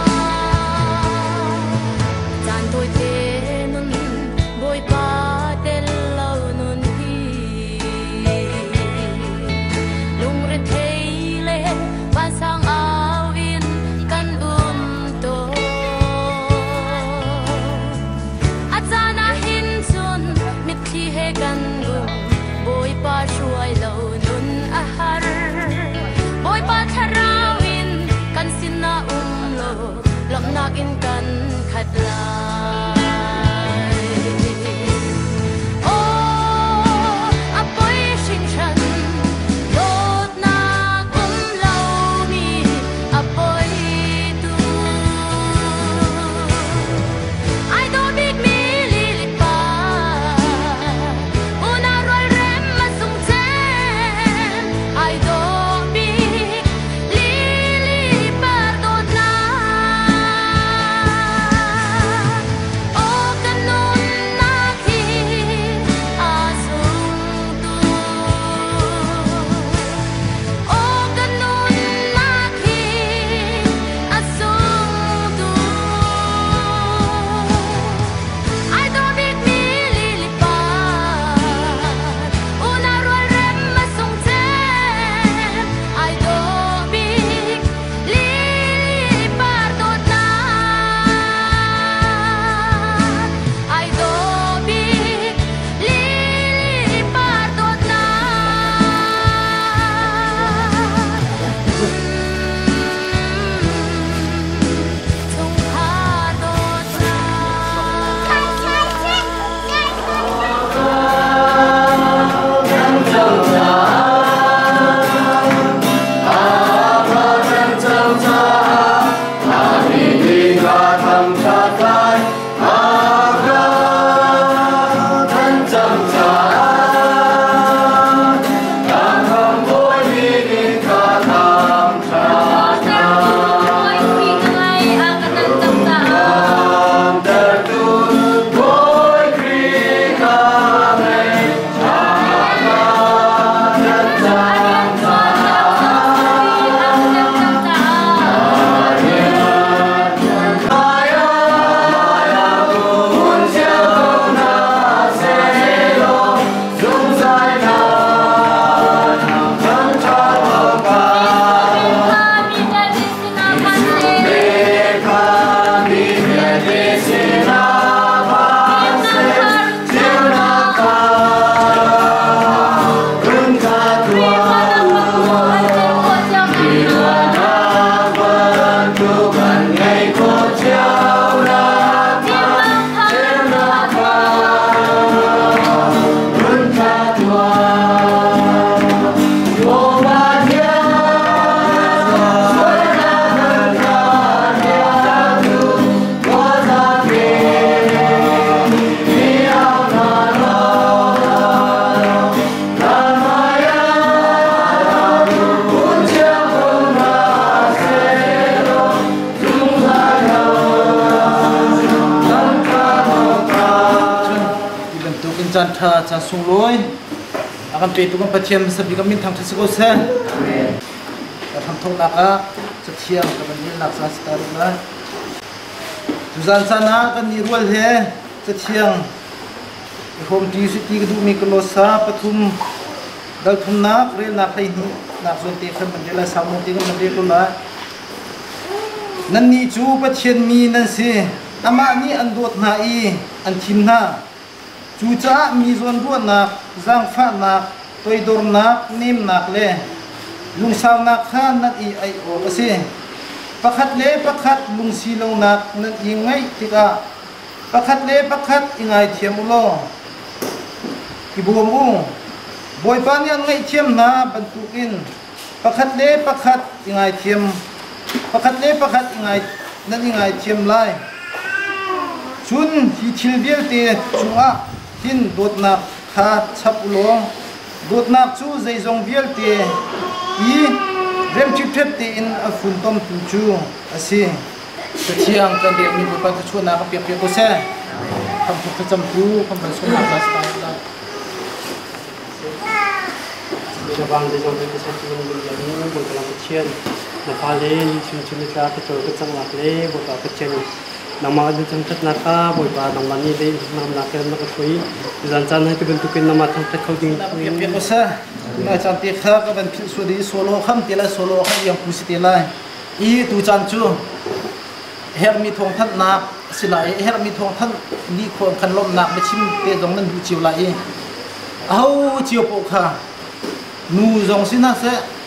tantoy tenun boy patel law nun hi lung in kan khat lai o apoi shin chan lot na kum lo mi apoi tu I don't big me li li pa una rol rem ma sung chen I don't big li li pa dot na o kanun na ki asung tu o kanun na ki asung tu I don't big me li li pa una rol rem ma sung chen I don't big li li pa dot na I don't big li li pa dot na tung ha dot na Chan tha cha sung loi akan pe tu kan pathiam sabi kan min thang thasi ko se ka tham thong na ka cha thiam ka ban ni nak sa star na tu zan sana kan ni rual he cha thiang hom ti si ti du mi ko sa pathum dal thum na re na khai ni na zon te khan ban la sa mo ti kan ban ko la nan ni chu pathian mi nan si ama ni an dot na I an thim na chú cha mi zon ruột nạc giang phát nạc tôi đor nạc nim nạc le lung sao nạc kha nát I ai o kasi pakhat le pakhat lung si long nạc nát I ngay tika pakhat le pakhat ingai thiam ulo ibumu boy pan yang ngai thiam na bantukin pakhat le pakhat ingai thiam pakhat le pakhat ingai nát ingai thiam lai chun hi thil bial te chunga hin dot nak kha chap ulong dot nak chu zai zong bial te I rem chip thep te in a fun tom tu chu asi sa thiang kan de mi pa chu na ka pek ko se kam thu ka cham tu kam ban so na last time la จะวางในตรงที่ฉันจะลงบนอย่างนี้บนกลางเชียนนักพาเลนชิมนิการที่โจก็จังหวัดเล่บนกลางเชียนนำมาดูจังทัดนักฆ่าบนป่านำมันนี่ได้นำนักเรียนนักช่วยจันจันให้เป็นตุกินนำมาทั้งแต่เขาจริงเปียกก็ซะอาจารย์เตี้ยข้าก็เป็นพิสุดีโซโล่ข้ามเตี้ยละโซโล่ข้ามยังผู้สิเตี้ยละอีตูจันจูเฮรมีทองท่านนักสิไหลเฮรมีทองท่านนี่คนคันลมนักไม่ชิมเตี้ยตรงนั้นดูจิวไหลเอาจิวปกค่ะนูจงสินะเส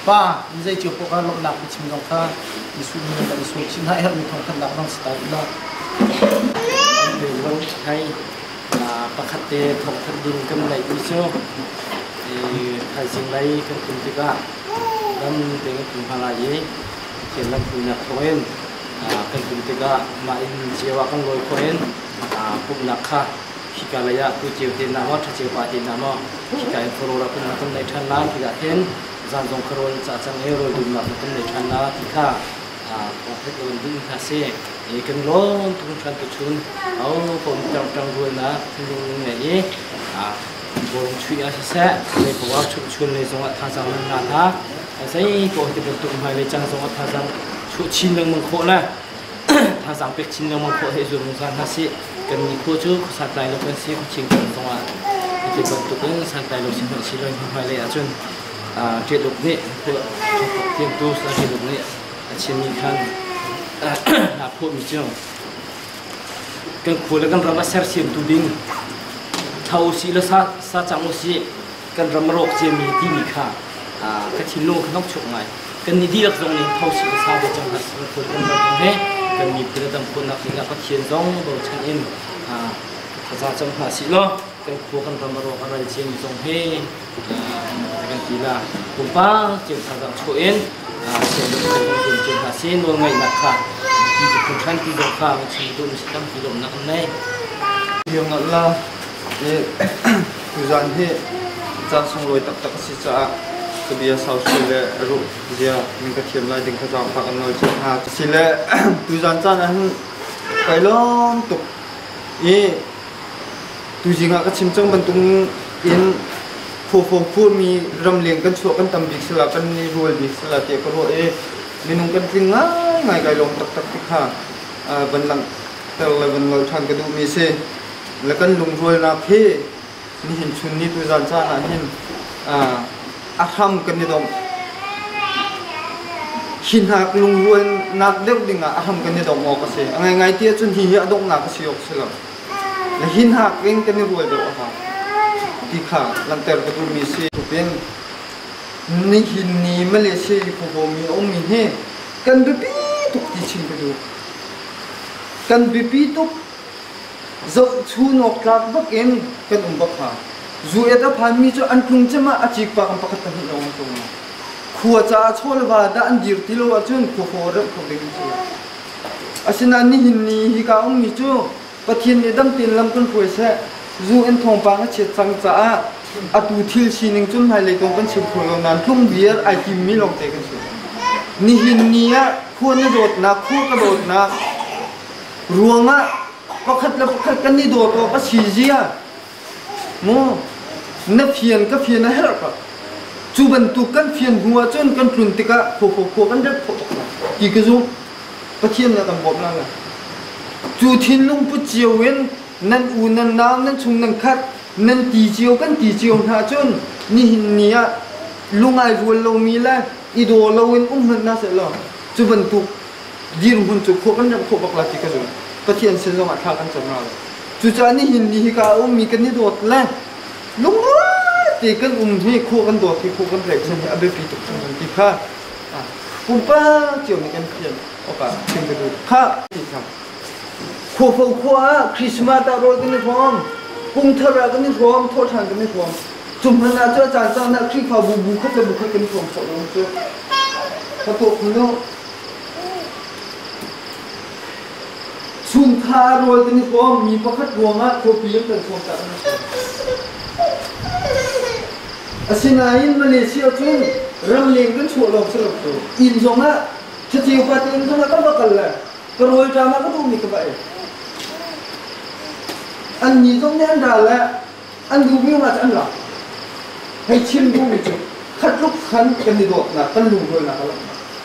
ป้าใจเจียวพวกเราลงหนักไปชิมลงข้าดิสุนีกับดิสุชินให้เรามีทองขันหนักน้องสไตล์ละเดี๋ยวเราให้ประคัตเตทองขันดินกำไรวิเชียวไทยสิ่งไรกันคุณที่ก็ดำเต็งคุณพลายเขียนลำพูนนักโคเอนกันคุณที่ก็มาอินเชียวกันลอยโคเอนพวกนักข้าฮิกาลายะกุจิวเตนามอทัชเจปาตินามอฮิกาอินฟโรราคุณนักในชั้นน้ำที่จะเห็นจานจงครวนจากจังเอโรดุมนักในชั้นน้ำที่ข้าของเพชรวันดิ้งคาเซ่กันล้นทุกชั้นตุชุนเอาผมจังรวยนะที่ลุงเนี่ยบนชุยอาเซ่ในภาวะชุนในจังหวัดท่าจังนาท่าใส่ก็ที่เป็นตุ่มหายในจังหวัดท่าจังชุชินเรื่องมังคุดนะท่าจังเป็กชินเรื่องมังคุดให้ส่วนมุสานท่าเซ่กันมีคู่จูสัตย์ใจเราเป็นเสียชิงกันจังหวัดที่เป็นตุ่มสัตย์ใจเราชิงกันชิลเลยหายเลยจนเจ็ดลูกนี้เพื่อเตรียมตัวสำหรับเจ็ดลูกนี้เช่นมีคันพูดมีเจ้ากันคุยแล้วกันรำมาเสียเสียมตูดิงเท่าสิละซาจังโมสิกันรำมาโรคเจมีที่มีค่ากันชินโลกนกฉกไงกันนี่ดีรักตรงนี้เท่าสิละซาเดจังหัสกันคุยกันรำตรงนี้กันมีเพื่อนดำคนนักเรียนก็เขียนตรงบนชั้นอินภาษาจังหัสสิละกันคุยกันรำมาโรคอะไรเจมีตรงนี้กันทีละผมป้าเจ้าสาวโชเอ็นเช่นเดียวกันกับเจ้าหาเส้นว่าไงนักข่าวที่จะคนชั้นที่จะข่าวที่ตัวมันตั้งที่ลมนักในเรื่องนั้นละคือการที่จะส่งลอยตักสิจ้าคือเบียร์สาวสิเลรูเดียมีกระเทียมลายดึงขจรพักกันหน่อยจุดหาสิเลคือการจ้านั้นไปล้อมตุกตัวจริงอะก็ชิมจังบรรทุกอินพูดมีรำเลียงกันชัวกันตำบิกสลับกันนี่รวยบิกสลับเกี่ยวกับว่ามีนุ่งกันจริงง่ายไกลลงตักที่ข้าบรรลังแต่ละบรรลังทางกระดูมีเสแล้วกันลุงรวยนาเพนี่เห็นชุนนี่ตัวจานจ้านะเห็นอาทำกันนี่ดงหินหักลุงรวยนักเด็กดิ่งอาทำกันนี่ดงออกก็เสง่ายๆที่จนหินดงนักก็เสียออกเสียแล้วหินหักเองกันนี่รวยเดี๋ยวอ่ะที่ข้าลังเตอร์กระดูมีเสียเป็นนี่หินนี้มาเลเซียพวกมีองค์มีเฮกันบีบีตุกที่ชิงกระดูกันบีบีตุกจะชูนกลากบักเอ็นกันบักขาจูเอตาพันมีจะอันพุ่งจะมาอาจิกปากอันปากตันหินองตรงนั้นขัวจ้าชอลว่าด่านจิรติโลว่าจุนขัวขัวเริ่มขัวเด็กจิอาศัยนั้นนี่หินนี้ฮิกาองมีจูปะเทียนเอดัมตินลำกันขัวเสจูเอ็นทองปางเฉียดสังจ้าอาตูทิลชีนิงจุนไฮเลยตรงกันชิบขัวนั้นทุ่งเบียร์ไอคิมมีลงเตะกันสุดนี่หินนี้อะขัวนี่โดดนักขัวกระโดดนักรวงอะก็ขัดแล้วขัดกันนี่โดดก็ชีจีอะโม่นับเพียนก็เพียนนะเฮร์ก็จูบันตุกันเพียนหัวจนกันกลุ่นติกะโผล่กันเด็กโผล่กี่กระซุปะเทียนนะตั้งบอกนั่นแหละจูทินลุงปุจเจียวเว้นนั่นอูนั่นน้ำนั่นชุงนั่นขัดนั่นตีเจียวกันตีเจียวหาจนนี่หินนี้อะลุงไอ้รัวเรามีแล้วอีโดเราเว้นมันน่าเสียหรอจูบันตุดีรุ่งหุ่นจุกโผล่กันเด็กโผล่บักลาติกระซุปะเทียนเสียงมาท่ากันจนเราจู่จานี่หินดีกามีกันนี่โดดแล้วลุงตีกันที่คู่กันโดดที่คู่กันเล็กใช่ไหมอาเบปีตุกทั้งนั้นที่ข้าปุ่มป้าเจียวนี่กันเพียนโอกาสถึงจะดูข้าที่ทำคู่ฟูคู่คริสต์มาสตาโรยกันนี่พร้อมปุ่มเทระกันนี่พร้อมโทษทางกันนี่พร้อมจุ่มพนาเจ้าจานเจ้าหน้าคริฟ้าบูเขาจะบุกกันพร้อมสององค์เจ้าพระตัวคุณโนชุนทารวยกันนี่พร้อมมีประคัดรวงอ่ะโคปียังเป็นพร้อมกันอาศินาอินมาเลเซียจุนรำเลียงกันชัวร์ลงสลับตัวอินจงอ่ะจะเจียวปาตินจงอ่ะก็บักกันแหละกระโดดจามาก็ต้องมีกระบะอันนี้ต้องแน่นด่าแล้วอันดูวิวมาอันหลังให้ชิมดูมิจุคัดลุกขันกันดีดอกนะกันลุงด้วยนะครับ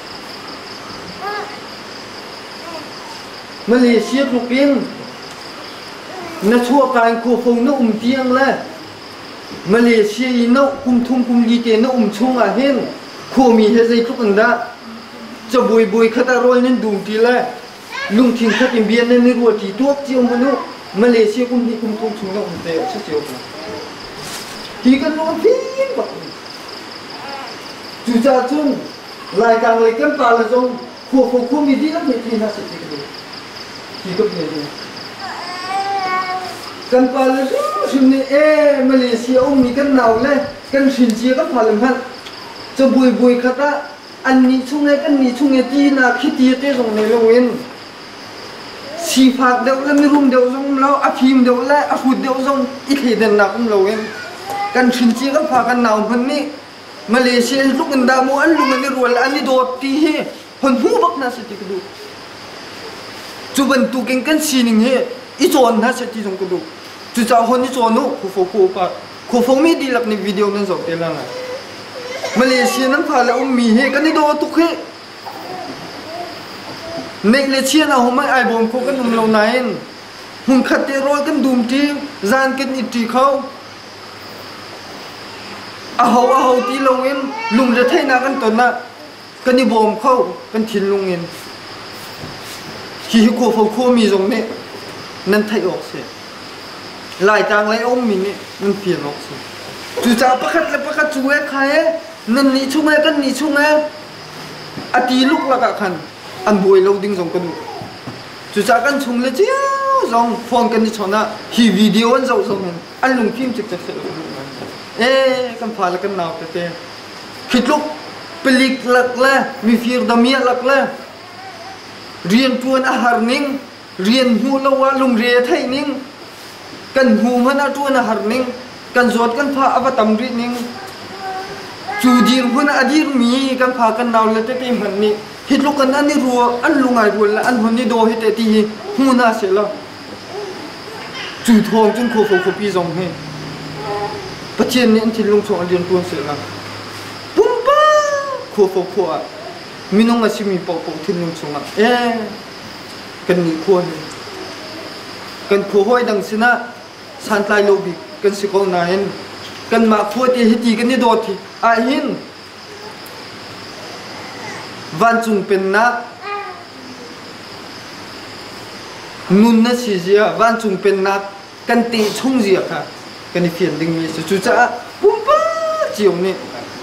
มาเลเซียทุกปีนักชั่วการคู่ฟงนักเตียงแล้วมาเลเซียนักคุมทุ่มคุมลีเกนักชงอาเห็นคู่มีเฮใจทุกอันดาจะบุยขัดอารมณ์นั้นดูทีละลุงทิ้งขัดอินเบียนนั้นรัวที่ตัวเจียวมนุษย์มาเลเซียคุมที่คุมทุ่มชงนักเตะเชี่ยวที่กันร้อนพิ้งแบบจจุดจุนรายการเลยกันปาละจงคู่คู่มีดีแล้วมีที่น่าสนใจกันที่ก็เป็นกันปาละจงชุมนี้มาเลเซียมีกันหนาวเลยกันสินเจียกันพาลมันจะบุยขัดละอันนี้ช่วงนี้กันนี้ช่วงนี้ที่น่าคิดที่จะตรงในโลกนี้สีฟ้าเดียวแล้วมีรุ่มเดียวจงแล้วอภิมเดียวแล้วอฟุดเดียวจงอีกเดือนหนักของเราเองกันสินเจียกันพากันหนาวมันนี่มาเลเซียลูกกันดามูอันลูกกันนี่รัวแล้วอันนี้โดดที่เฮคนหูบักน่าสติกดูจูบันตุกินกันสีนึงเฮอีโจนน่าสติจงกดูจูจ้าคนอีโจนุคู่ปะคู่ฟงมีดีหลักในวิดีโอนั้นสองเดือนละมาเลเซียนั้นพาแล้วมีเฮกันนี่โดดตุกเฮในเลเซียนะผมไม่ไอ้บอมเขากันนุ่มเราไหนหุ่นขัดเตโรกันดูมทีจานกันอิตีเขาเอาตีลงเงินลุงจะเทน่ากันตอนน่ะกันนี่บอมเข้ากันทิ้งลงเงินที่โคฟโคมีตรงนี้นั่นไทยออกเสียลายจางลายอมมีนี่มันเปลี่ยนออกเสียจู่จ้าประคัดและประคัดช่วยใครนั่นนี่ช่วยกันนี่ช่วยอตีลูกละกันอันบวยเราดิ้งส่งกันจู่จ้ากันช่วยเจ้าส่งฟอนกันนี่ชนะฮีวิดีโออันส่งอันลุงพิมพ์จะเสร็จกันพาแล้วกันหนาวเต้คิดลูกเปลิกหลักละมีฟิร์ดามีหลักละเรียนตัวอาหารนิ่งเรียนหูละว่าลุงเรียไทยนิ่งกันหูมันตัวอาหารนิ่งกันสวดกันพาอวตารรินิ่งจูดีร์หุ่นอดีร์มีกันพากันหนาวเลยเต้มันนี่คิดลูกกันอันนี้รัวอันลุงไอ้รัวละอันคนนี้โดฮิตตีหูน่าเสียละจูทองจนโคปีจงเฮประเทศนี้ที่ลุงส่งเรียนตัวเสร็จแล้วปุ๊บป้าขัวมีน้องอาชีพมีปอกที่ลุงส่งกันนี่ขัวนี่กันขัวห้อยดังสินะสันไลโลบิกันสิกองนายกันมาขัวที่ฮิตีกันนี่โดดที่หินวันจุงเป็นนักนุนน่ะสิเจียวันจุงเป็นนักกันตีช่งเจียค่ะกันนี่เพียนดึงมีจุจ้าปุ๊บป้าจียวนี่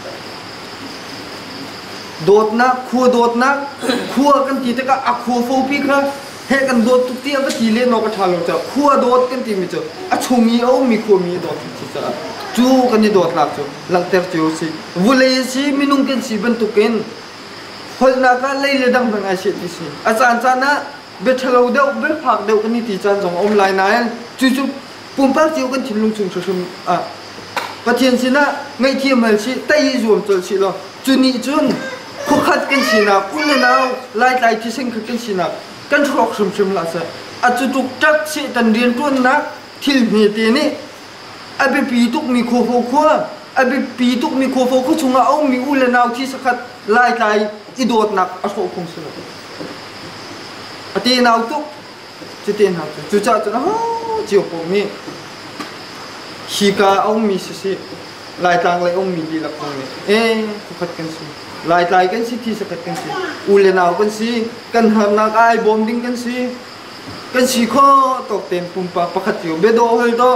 โดดนักขัวโดดนักขัวกันตีแต่ก็ขัวโฟปีค่ะเฮกันโดดทุกที่ก็ตีเล่นนกกระทาลงจ้ะขัวโดดกันตีไม่เจอชงมีเอามีขัวมีโดดจุจ้าจูกันนี่โดดหลักจูหลักเตอร์จูสิวุ้ยสิมีนุ่งกันสิบรรทุกินคนนักเล่ยดังเป็นอาชีพที่สิอาจารย์จานะเบ็ดเราเดียวเบ็ดผักเดียวกันนี่ตีจานส่งออนไลน์นั่นจูปุ่มปักเจียวกันทิ้งลงชุมชนประเทศสินะไงที่มันสิแต่ยี่รวมตัวสิละจุนี่จุนคุกขัดกันสินะอุ้ยนะไล่ที่เส้นขัดกันสินะกันทรอกชุมละสิอาจจะถูกจักสิตันเรียนตัวนักที่มีตีนี่ไอ้ปีตุกมีโคโฟคัวไอ้ปีตุกมีโคโฟคัวชงเอามีอุ้ยนะที่สักไล่อีโดดนักอาโศกคงสิละอาตีนาวตุกจะตีนาวจุจ้าจุนะเจียวผมนี่ชีกาเอามีสิลายต่างเลยเอามีดีละคนนี่คุกขัดกันสิลายกันสิที่สักกันสิอุเลนาวกันสิกันหำนักไอ้บอมดิ้งกันสิข้อตกเต็มปุ่มปะประคัดอยู่เบโดเฮลโต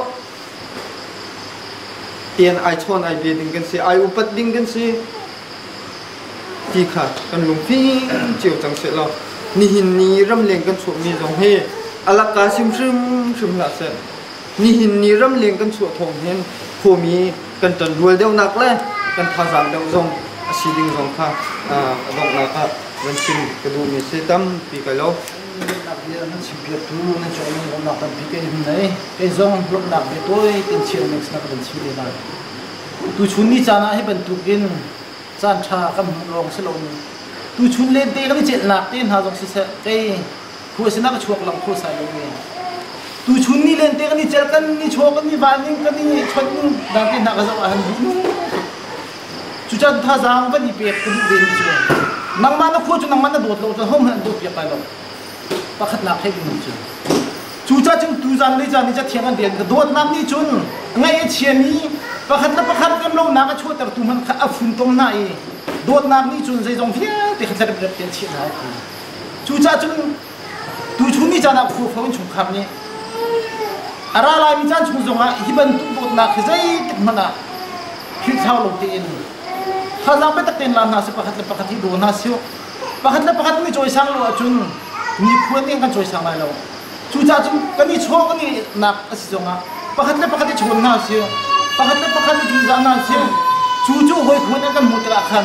เตียนไอชอนไอเบดิ้งกันสิไออุปัดดิ้งกันสิที่ขาดกันลงพี่เจียวจังเสร็จแล้วนี่หินนี้รำเลียงกันสวมมีตรงเฮอลักกาซึมละเสร็จนี่หินนี้รำเลียงกันสวมทองเห็นโคมีกันจนรวยเดียวนักเลยกันทาสามเดียวทรงสีดิ่งทรงค่ะดอกนักวันชิมกระดูมีเศษตั้มปีกแล้วนักเรียนนั่นสิเพียรทูนั่นช่วยลงนักตันปีกเห็นไหมไอ้ทรงลงนักไปตัวเป็นเชียร์เน็กซ์นักเป็นชีเลยนะตัวชุนนี่จานะให้เป็นตุกินจานชากับรองสลงตัวชุนเล่นเตะก็ไม่เจ็ดหนักเต้นหาตรงสิเสไอ้คู่สินักช่วยลำคู่ใส่ลงเนี่ยตัวชุนนี่เล่นเตะกันนี่เจอกันนี่โชว์กันนี่วานิ่งกันนี่ชนดังที่นักจะว่าหันดูจุดท่าจางวันนี้เปียกกันเด่นจังนังมันก็คู่จุนังมันก็โดดลงจนห้องมันโดดเปียกไปแล้วประคัดหนักให้ดูจุดจุดจึงตัวจานนี่จานนี่จะเทียงกันเด่นก็โดดน้ำนี่จุนไงเชียนี้ประคัดแล้วประคัดกันลงนักก็ช่วยแต่ตัวมันขับฝุ่นตรงไหนโดดน้ำนี่จุนใจจงเพี้ยแต่ขัดจะเปลี่ยนเชียนหายจุดจึงตัวชุนนี่จานคู่เขาเป็นชุมคำนี้อะไรมีจานชุมจงอ่ะที่บรรทุกโดดนักคือใจติดมันอ่ะคิดเท่าลงตีน khazam pe takin lan na se pakhat le pakhat hi do na siu pakhat le pakhat ni choi sang lo achun ni khuan ni kan choi sang lai lo chu cha chu kani chho kani nak asi zonga pakhat le pakhat chhon na siu pakhat le pakhat ni za na siu chu chu hoi khuan kan mutra khan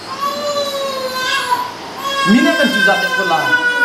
mine kan chu za te kola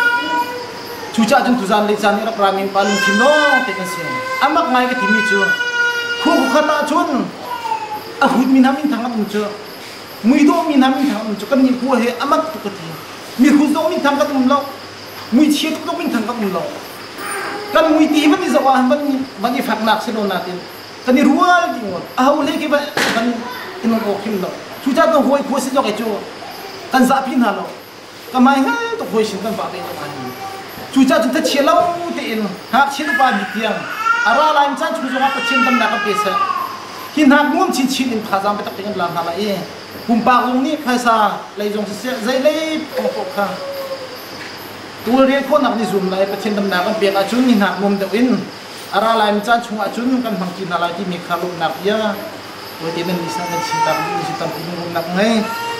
chu cha jun tu zan le chan ni ra pramin palung thino te kan se amak ngai ke timi chu khu khata chun a hut min hamin thang am chu mui do min hamin thang am chu kan ni khu he amak tu ka thi mi khu do min thang ka tum lo mui chi tu min thang ka tum lo kan mui ti ban ni zawa ban ni phak nak se lo na tin kan ni rual di ngol a hu le ke ba ban ino ko khim lo chu cha do hoi khu se lo ke chu kan za pin ha lo ka mai ha to hoi sin kan ba te ma ni chu cha chu ta che lo te in ha che lu ba bi tiang ara lain chan chu zo ka chen dam na ka pesa hin ha ngom chin chin in khazam pe tak ten lam hala e hum pa ong ni khaisa lai jong se zai lai pong pok kha tur re kho nak ni zum lai pe chen dam na ka pe ka chun ni na mom de in ara lain chan chu a chun kan mang kin ala ki mi khalu nak ya o de men ni sa na chin tam ni chin tam tin ngom nak ngai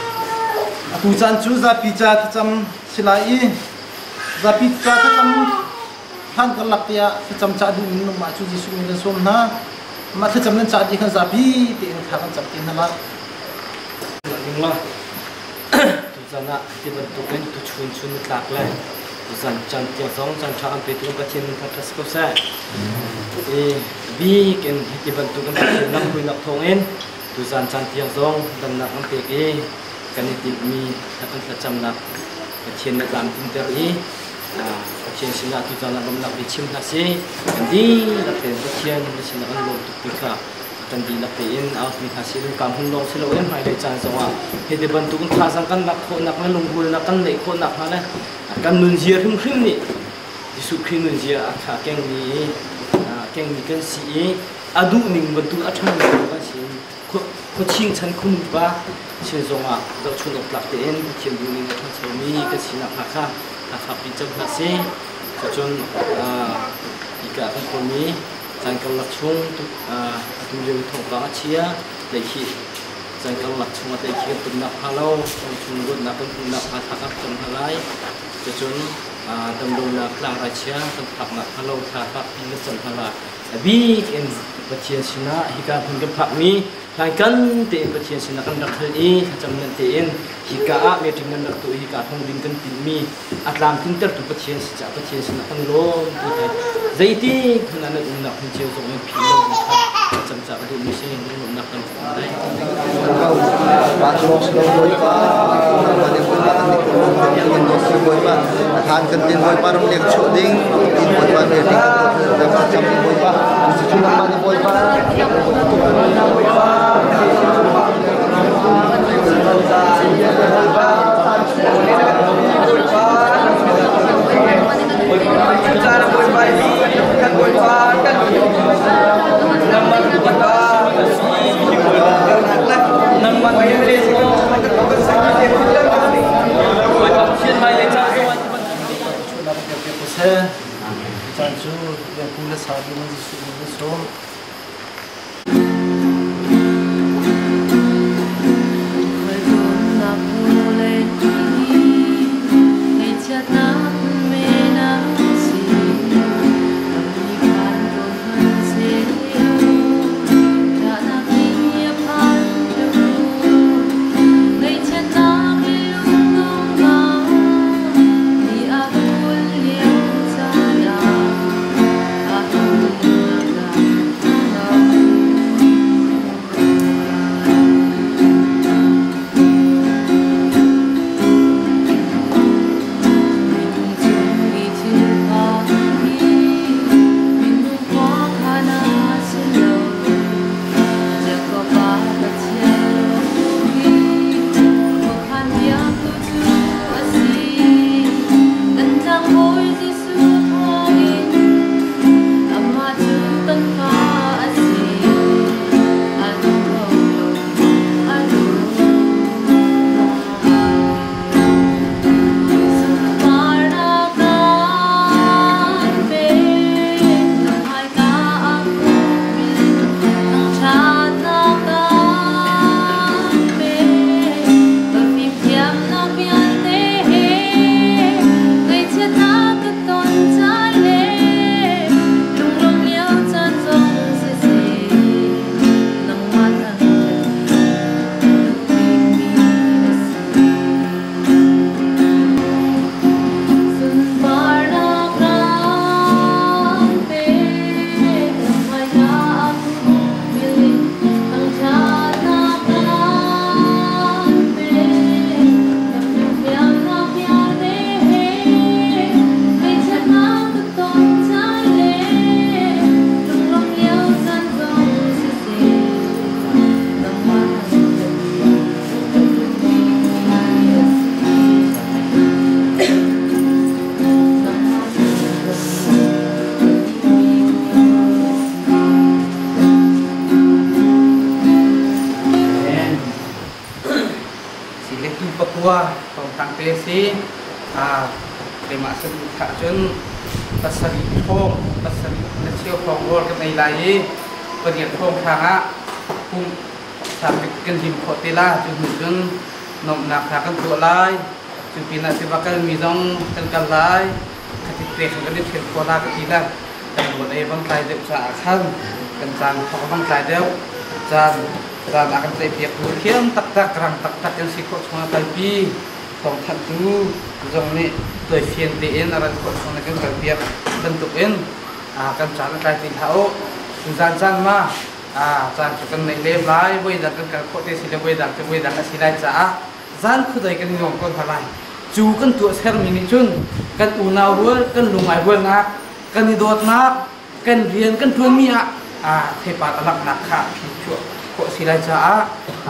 tu chan chu za pi cha cham silai za pi cha cham han kan lak tia cham cha du min ma chu ji su min som na ma the cham nan cha ji khan za pi te in kha kan cham tin na la ning la tu chana ti ban tu kan tu chun chun tlak la tu san chan tia song chan cha an pe tu ka chin ka tas ko sa e bi ken ti ban tu kan chin nam hui nak thong en tu san chan tia song dan na an pe ke kan ti mi ta kan sa cham na ka chin na lam tin ter i chen sila tu jana rom nak bi chim na se di la te chen ni sila kan lo tu pika kan di la pe in out mi thasi lu kam hun long silo em hai le chan zonga he de ban tu kan tha sang kan nak kho nak na lung hul na kan le kho nak ha la kan nun jia hrim hrim ni jisu khri nun jia akha keng ni kan si adu ning ban tu athang ni ba si ko ching chan khum ba chen zonga do chun ok lak te en chen du ni kan so mi ka sina kha khap pi cham na se chon ika kan ko mi chan kal lak chung tu tu je thong ka chia le khi chan kal lak chung ate khi tu na phalo chung got na kan na pha tha ka cham halai chon dam do na kla ra chia kan phak na phalo tha ka pi na cham hala bi en pachia sina hika phun ka phak mi lai kan te pachia sina kan rakhal e cham nan te en hika a me ting nan tu hika thong din kan tin mi atlam tin ter tu pachia sina kan lo tu ta zaiti khuna na un na khun cheu so me phi lo kha cham cha du mi se ni no na kan dai ba lo slo loi pa ba de ko ba ni ko ni no si boi ba khan kan tin boi pa rom lek chu ding tin boi pa me ting da ka cham boi pa si chu ba ni boi pa ตัวของทางเตซีเตมาสดุขะจนปัสสริโคงปัสสรินักเชี่ยวของโลกกันในลายประเดี๋ยวโคงทางพุ่งทางกันหิมโคติลาจนหุ่นจนนมหนักหากันตัวลายจนปีนั้นสิว่ากันมีต้องกันลายคติเตะกันได้เขียนโคลากันทีละแต่บนเอวังใจเด็กสาขั้นกันจานเขาวังใจเดียวจานakan saya pihak burkiam tak kerang tak yang sikot semua tapi tong tentu zong ni tuh fientiin akan sikot semua kan pihak bentukin akan cara kayak tidak zan mah zan juga nih lebay boy dah kan kau teh sila boy dah sila cah zan kudai kan ngom kon halai ju kan tuh ser mini cun kan unawul kan lumai wul nak kan idot nak kan rian kan tuan mia tepat alak nak kah cuci kok sila caa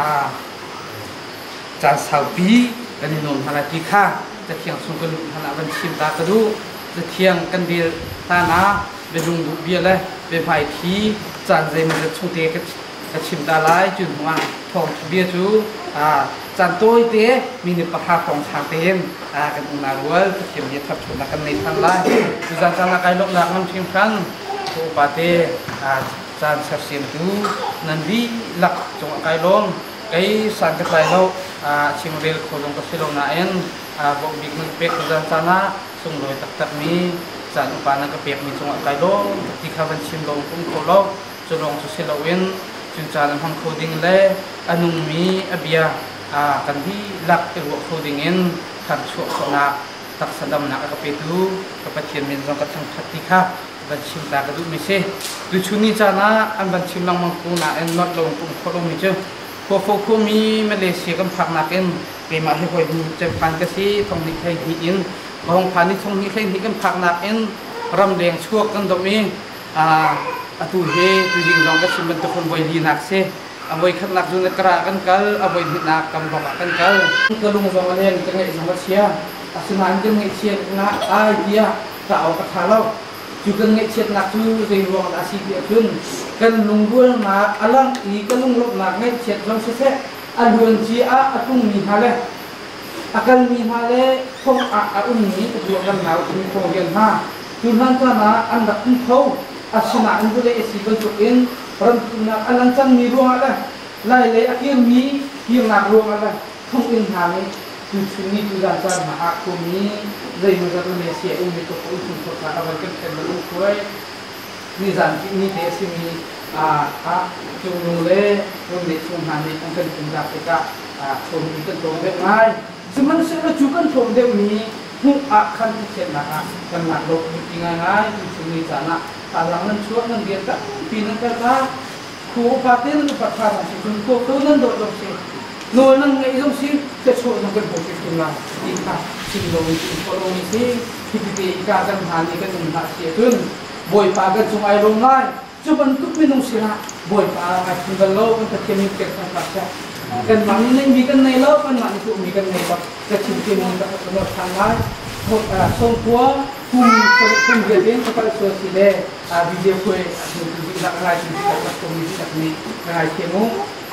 caa sabi kan non halati kah setiang sungguh hanak ban cinta kedu setiang kan di tanah bedung biar lah bebai ti caa zai mana cute ke cinta lai jun hoa thong biar tu caa toi te mini pakha thong sang tem kan unarwal setiang dia thap chuna kan nei thang lai juzan cana kai lok nak nam chim kan tu pate san sarsim tu nanti lak cuma kai long kai san ke kai lo chimrel kholong ka silong na en bok big mun pek dan sana sung loi tak mi san upana ka pek mi cuma kai lo ti khawan chim long kum kholo chulong chu silawin chun chan hang khoding le anung mi abia kan hi lak te wo khoding en kan chu khona tak sadam na ka petu ka pathian min jong ka thang thati kha ban cinta ka du mi se du chuni chana an ban chim lang mang ku na en not long kum kholong mi che ko fo ko mi Malaysia kan phak na ken pe ma he hoi che pan ka si thong ni khai hi in bong phan ni thong ni khai hi kan phak na en ram deng chuak kan do mi atu he tu jing jong ka sim ban to khon boi li nak se aboi khat nak ju na kra kan kal aboi hi nak kam ba kan kal ka lung jong alen ka ngai jong sia asinan kan ngai sia na ai dia ta au ka thalau juga ngecet nak tu dari ruang nasi dia pun kan lunggul nak alang i kan lunglok nak ngecet jom sese aluan jia atung mihale akan mihale kong ni dua kan nau ni kong yang Tuhan kana anda engkau asina angule esi bentukin perantuna alang can mi ruang ada lai akhir mi hiang nak ruang ada kong in hame tujuh tu dasar mak aku ni dari negara Malaysia ini tu pun untuk orang kan terlalu kuai ni zanti ni desi ni cumule pun di sumhani kan punjab kita sum itu tongdek mai cuman saya juga tongdek ni akan tercela karena lok tinggal ngai sini sana alangan cuan dia tak pinang kata ku paten ku pakar sih ku nan dok sih nol nang ngayong si teso nang berbukit na ika sinong kolong si hipite ika kan hani kan ng hasiya dun boy pagat sumay longai cuman tu minung sila boy pa at sundalo kan takimin kek sa pasya kan mani nang bikan nailaw kan mani tu bikan nailaw kacimkin ng kasunod hanay songkwa kung gadin kapal sosile video ko ay nak ngai sa komisi ni ngai kemo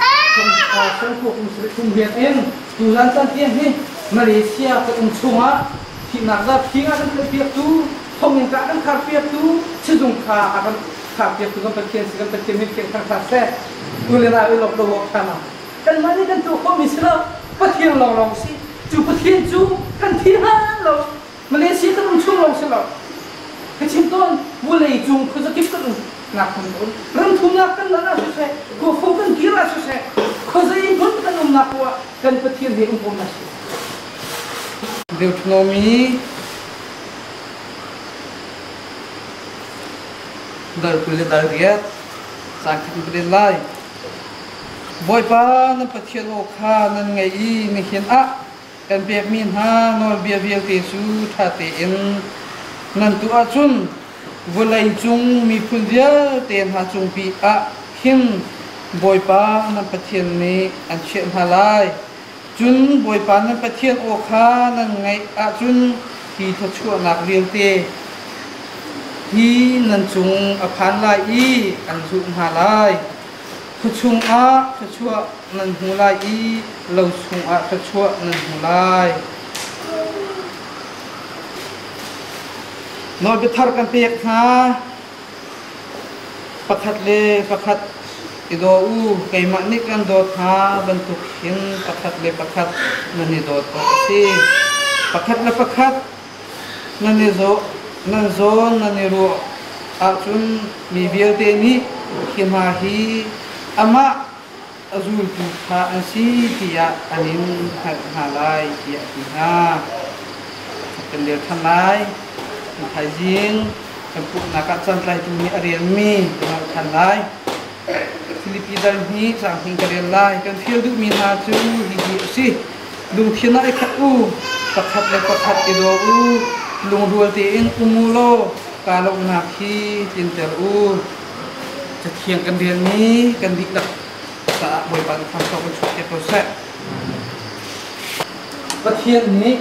kung biatin tulan tan tiang ni Malaysia ke unsunga kinaga kinga kan kepiak tu thong yang kan karpiak tu sejung ka akan karpiak tu kan perkian ni kan kase ulena ulok do kana kan mani kan tu komisi lo pathian long si tu pathian tu kan tihan lo Malaysia kan unsung long si lo kecimton mulai jung kuzakip kan nak pun ram thumna kan lana susah ko fokan kira susah khozai pun kan nakwa kan pathian he umpom nasi Deuteronomy dar kulit dar riat sakit brilai boy pa na pathian o kha nan ngai ni hian kan pek min ha nol bia bia te su tha te in nan tu a chun vulai chung mi phun dia ten ha chung pi him boy pa na pathian ni an chen halai chun boy pa na pathian o kha nan ngai chun hi tha chu nak riel te hi nan chung a phan lai an chung halai ขชุงอาขชัวนันหูลายอีเราชุงอาขชัวนันหูลายนอนไปทาร์กันเปียกหาประคัดเลประคัดอิโดอูไก่มานิกันโดดหาบรรทุกหินประคัดเลประคัดนันนี่โดดปกติประคัดและประคัดนันนี่โซนันนี่รู้อาจุนมีเบียร์เตนี่ขิมาฮีอามาazul tu kha ansi tia anin halai tia ha kan dia thanai thajing kan pu nakat san lai tu ni arian mi kan thanai filipidal ni sang hing karian lai kan fil du mi na chu hi hi si lung khina ai khat u pakhat le pakhat ido u lung rual ti in umulo kalok na khi tin ter uจะเทียงกันเรียนนี้กันดิดักสะบริบาลความชอบเป็นชุดเก็บตัวแซ่ประเทียนนี้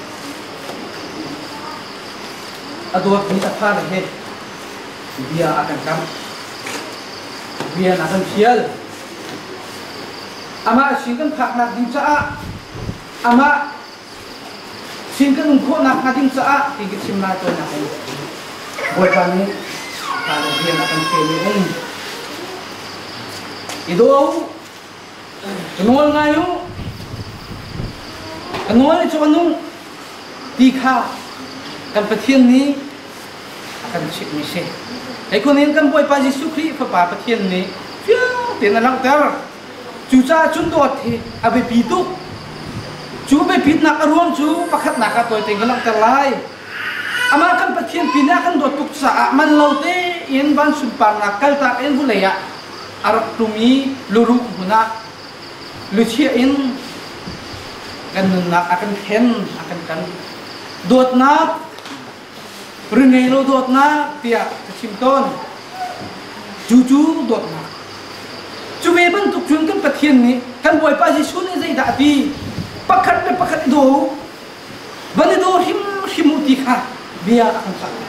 อดวกนี้จะพลาดอะไรเบียอาการกำเบียนักเชียร์อามาชิงกันผักนักดิ้งจ้าอามาชิงกันนุ่งโคนักดิ้งจ้าที่กิจชิมลายตัวนักบริบาลนี้การเรียนนักเชียร์นี้itu kenal ngayu kenal itu anu tiga kan petian ni akan cik misi ekonomi kan boy pagi sukri apa petian ni tiada lang ter cuaca cundot he abe pitu cuba pit nak ruang cu pakat nak atau tinggal lang terlai ama kan petian pindah kan dotuk sa man laute in ban sumpah nakal tak in boleh ya Arab tumi luruk guna luciain kan nak akan ken akan kan dot nak renelo dot nak tiap kecimton juju dot nak cuma bentuk jun kan petian ni kan boy pagi suni zai dati pakat do bani do himutika dia akan sakit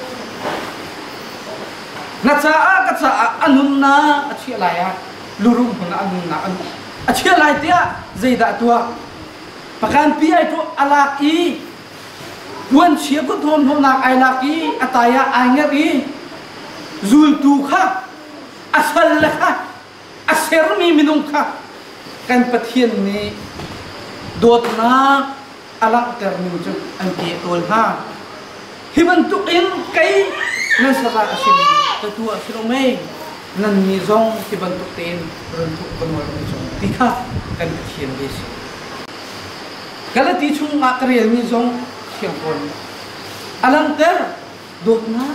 Natsaa katsaa anun na achia laya lurung huna anun na anu achia lay tia zaida tua pakan pia itu alaki buan chia ku thom nak alaki ataya angeri zul tu kha asal kha aser mi minung kha kan pathian ni dot na alak ter min chu an ke tol ha hiban tu in kai nan sara asin ketua filomei nan nizong dibentuk tin bentuk penol nizong tiga kan kecil desi kalau ticung material nizong siapon alang ter dotna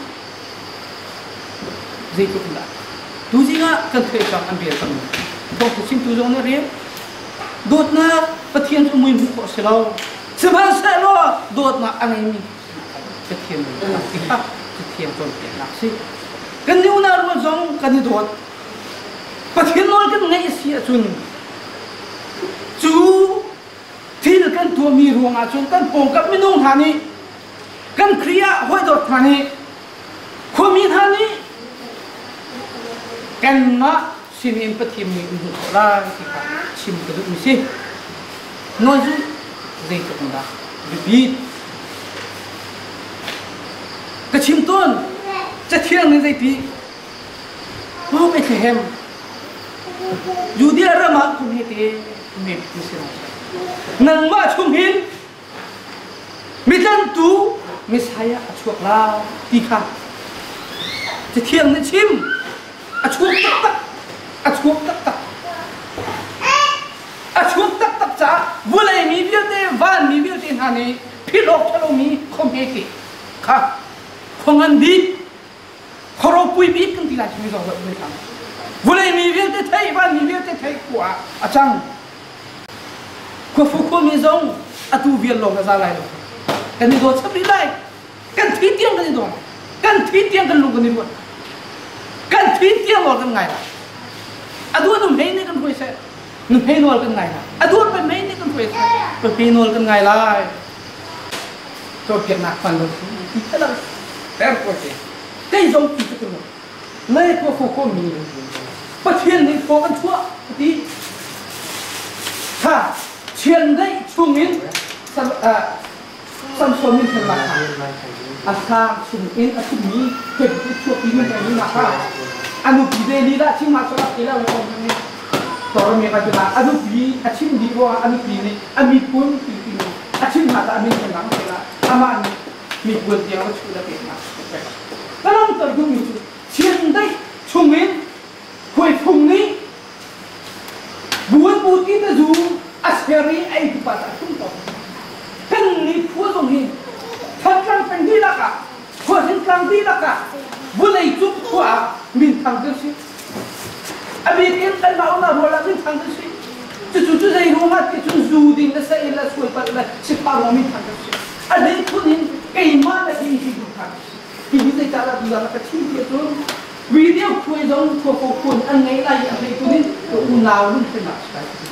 zikut nda tuzinga kan thekam ambil kam to kusim tuzong na ri dotna pathian tu mui ko selo sebab selo dotna anemi pathian tiga pathian kon naksi kan ni unar mo zong kan ni dot pathian nol kan ngai sia chun chu thil kan tu mi ruang a chun kan pong kap minung thani kan kriya hoi dot thani khomi thani kan na sinin pathim ni u la ki ka chim ka du mi si noi zu zai ka da bi ka chim tonจะเที่ยงนี่ได้ปีโอ้ไม่เคยเห็นอยู่เดียวระมาคุณเฮตีมีพิเศษนั่งมาชุมหินมีจันตูมีสายอชวกลาวตีค่ะจะเที่ยงนี่ชิมอชวกตักตักอชวกตักตักอชวกตักตักจ้าวัวเลยมีเบี้ยเตวันมีเบี้ยเตหานี่พี่โลกทะลุมีคอมเฮตีค่ะคงอันดีKalau pui bit kan tidak cuma soal mereka. Boleh mivil te thai, ban mivil te thai kuah acang. Kuah fuku mizong atu vil long azalai lo. Kan itu seperti lain. Kan titiang kan itu. Kan titiang kan lu kan itu. Kan titiang lo kan ngai lah. Aduh num hei ni kan kuih saya. Num hei nol kan ngai lah. Aduh pemain ni kan kuih saya. Pemain nol kan ngai lah. Kau kena pan lo. Kita lah. Terkuat. Cái dòng thì cái này lấy qua phố có mì bất thiên nên có con chúa tí ha chiến đấy chung in san son min thằng lạc à sang chung in à chung mi cái chúa tí mình cái nào ha anu pide ni da chim ma so cái là con ni tao mình cái là anu pi à chim đi qua anu pi ni ami pun pi pi à chim ma ta mình cái nào cái là aman mi pun dia có chú là cái nào cái đó tôi cũng mình chiến đấy chung in khôi phùng ni buat buat kita zoom askeri ai kepada kita kan ni phua dong hi thật rằng phải đi là cả phua sinh càng đi là cả boleh chụp phua min thằng cái gì à biết em cái nào là rồi là min thằng cái gì chú dây rong mắt cái chú du đi nó sẽ là suy bật là sẽ phá ra min thằng cái gì à đây thu hin cái mà là cái gì cũng thằng cái gì đây ta là bây giờ là cái chi tiết thôi video khui giống của khuôn anh ấy là những cái khuôn của nào luôn thế nào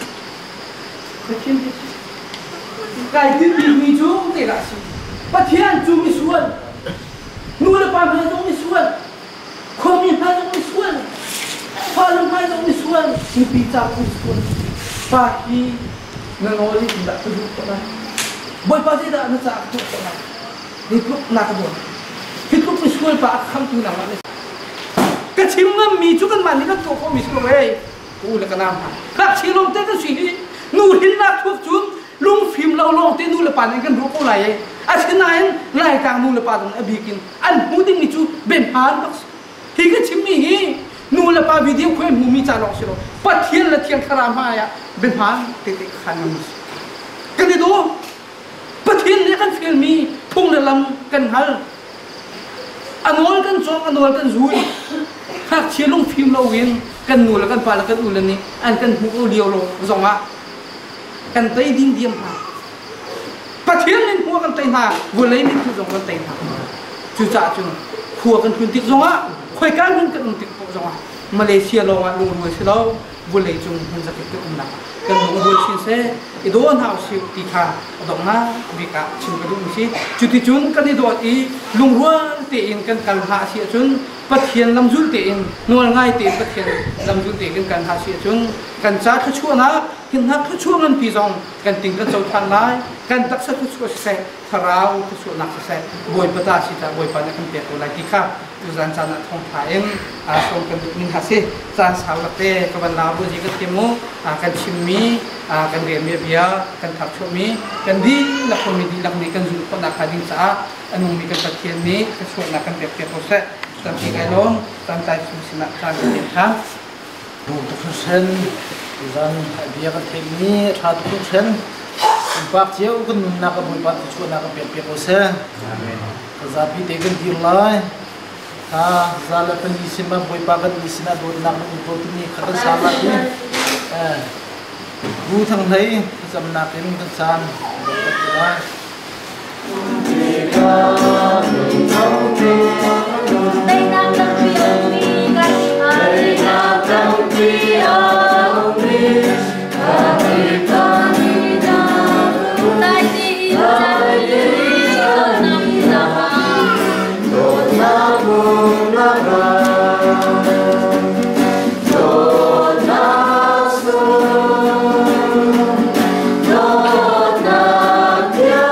cái chuyện gì cái thứ gì mình chú thì là gì bắt thiên chú mình xuân nuôi là ba mươi giống mình xuân không mình hai giống mình xuân pha lông hai giống mình xuân mình bị chạm mình xuân và khi nó nói gì thì đã tôi giúp cho này bởi bao giờ đã nó chạm giúp cho này thì lúc nào cũng thì lúc mình xuân và không tu nào lại cái chim ngâm mì chú căn bản thì các tổ có mì xuống về, u là cái nam hả? Các chim lông tết cái suy nghĩ, nụ hình lạc thuộc chú, lung phim lâu lâu tết nụ là bản anh cái rú câu này, à thế này lại càng nụ là bản anh bị kín, anh muốn đi mì chú bên hàn bác, thì cái chim mì hi, nụ là bản video quên mù mì trả lọc xí rồi, bắt thiên là thiên kharam haya, bên hàn tết khăn mì, cái này đó, bắt thiên là cái phim mì, phung là làm cần hal, anh nói cái rúi khác chia lung phim lâu yên cần nụ là cần phải là cần u lần này anh cần hú liều lâu dòng à cần tây đinh diêm hà bắt thiên lên mua cần tây hà vừa lấy mình thu dòng cần tây hà chú trả chú khua cần khuyên tiết dòng à khơi cá luôn cần tiết dòng à Malaysia lâu à luôn vừa xí lâu vừa lấy chung hơn ra cái nào cần hú vừa xin xe cái đó nào siêu tì khá dòng à vì cả chung cái đúng xí chú tì chun cần đi đọt ý lung rua tiền cần cần hạ xí chun bắt thiên làm dul tiền nuôi ngay tiền bắt thiên làm dul tiền cần hạ xí chun cần trả khất chua na hiện hắc khất chua ngân pi dòng cần tính cần châu thang lại cần tác sát khất chua xe thảo khất chua nặng xe bồi bắt ta xí ta bồi bắt nó cần tiền của lại tì khá tu gian chăn thong thải em xong cần được mình hạ xí gian sao là tê các bạn nào bây giờ cái tiêm mô cần chim mi cần điểm bia cần tháp chua mi cần đi là không mi đi là mi cần dul con đặc khai đình xã anh mùng mi cần bắt thiên mi khất chua nặng cần tiền của xe tạm thời cái đó tạm tại chúng xin lại trang điểm khác đủ thực sen dân bia cái thêm mi thà thực sen bác chiếu cái nạc cái bụi bát chua nạc cái bẹp của xe giờ bị thế cái gì lại giờ là cái gì xin mà bụi bát cái gì xin là đồ nạc cái đồ tí khát cái sao lại đi bu thằng thấy dầm nạc cái mình thằng san Tây Nam Đông Việt mi gạch Tây Nam Đông Việt mi gạch Tây Nam Tây đi Tây đi cho năm năm đốt na buông na ra đốt na xuống đốt na tiêu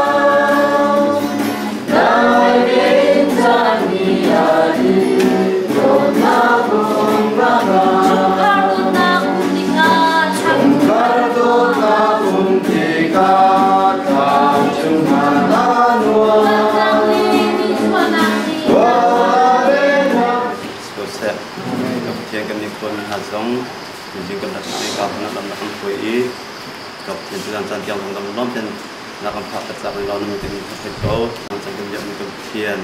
đại đến ra đi đi đốt na buông na ra đốt na buông đi ngã chẳng đốt na buông đi ngã chẳng chung hà na nuông sẽ gặp thiên cái niềm vui hạt giống thì chỉ cần đặt cái cặp nó làm làm vui ý gặp thiên thời gian gian tiêu làm làm lắm trên làm pháp tất cả lo nên mình phải có làm cho kinh nghiệm mình được thiên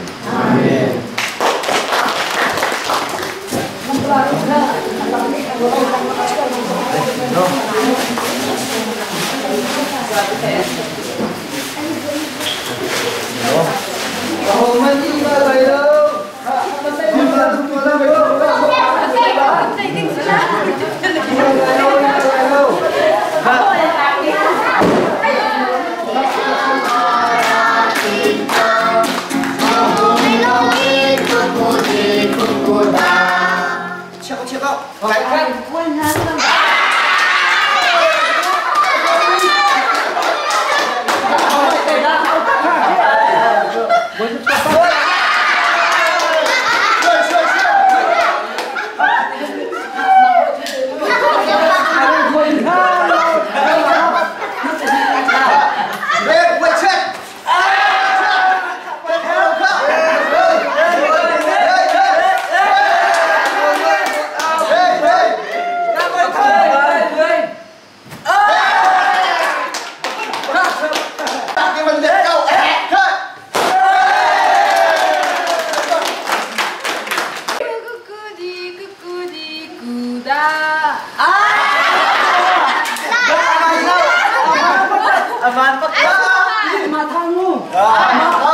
Check out. Okay. Amen.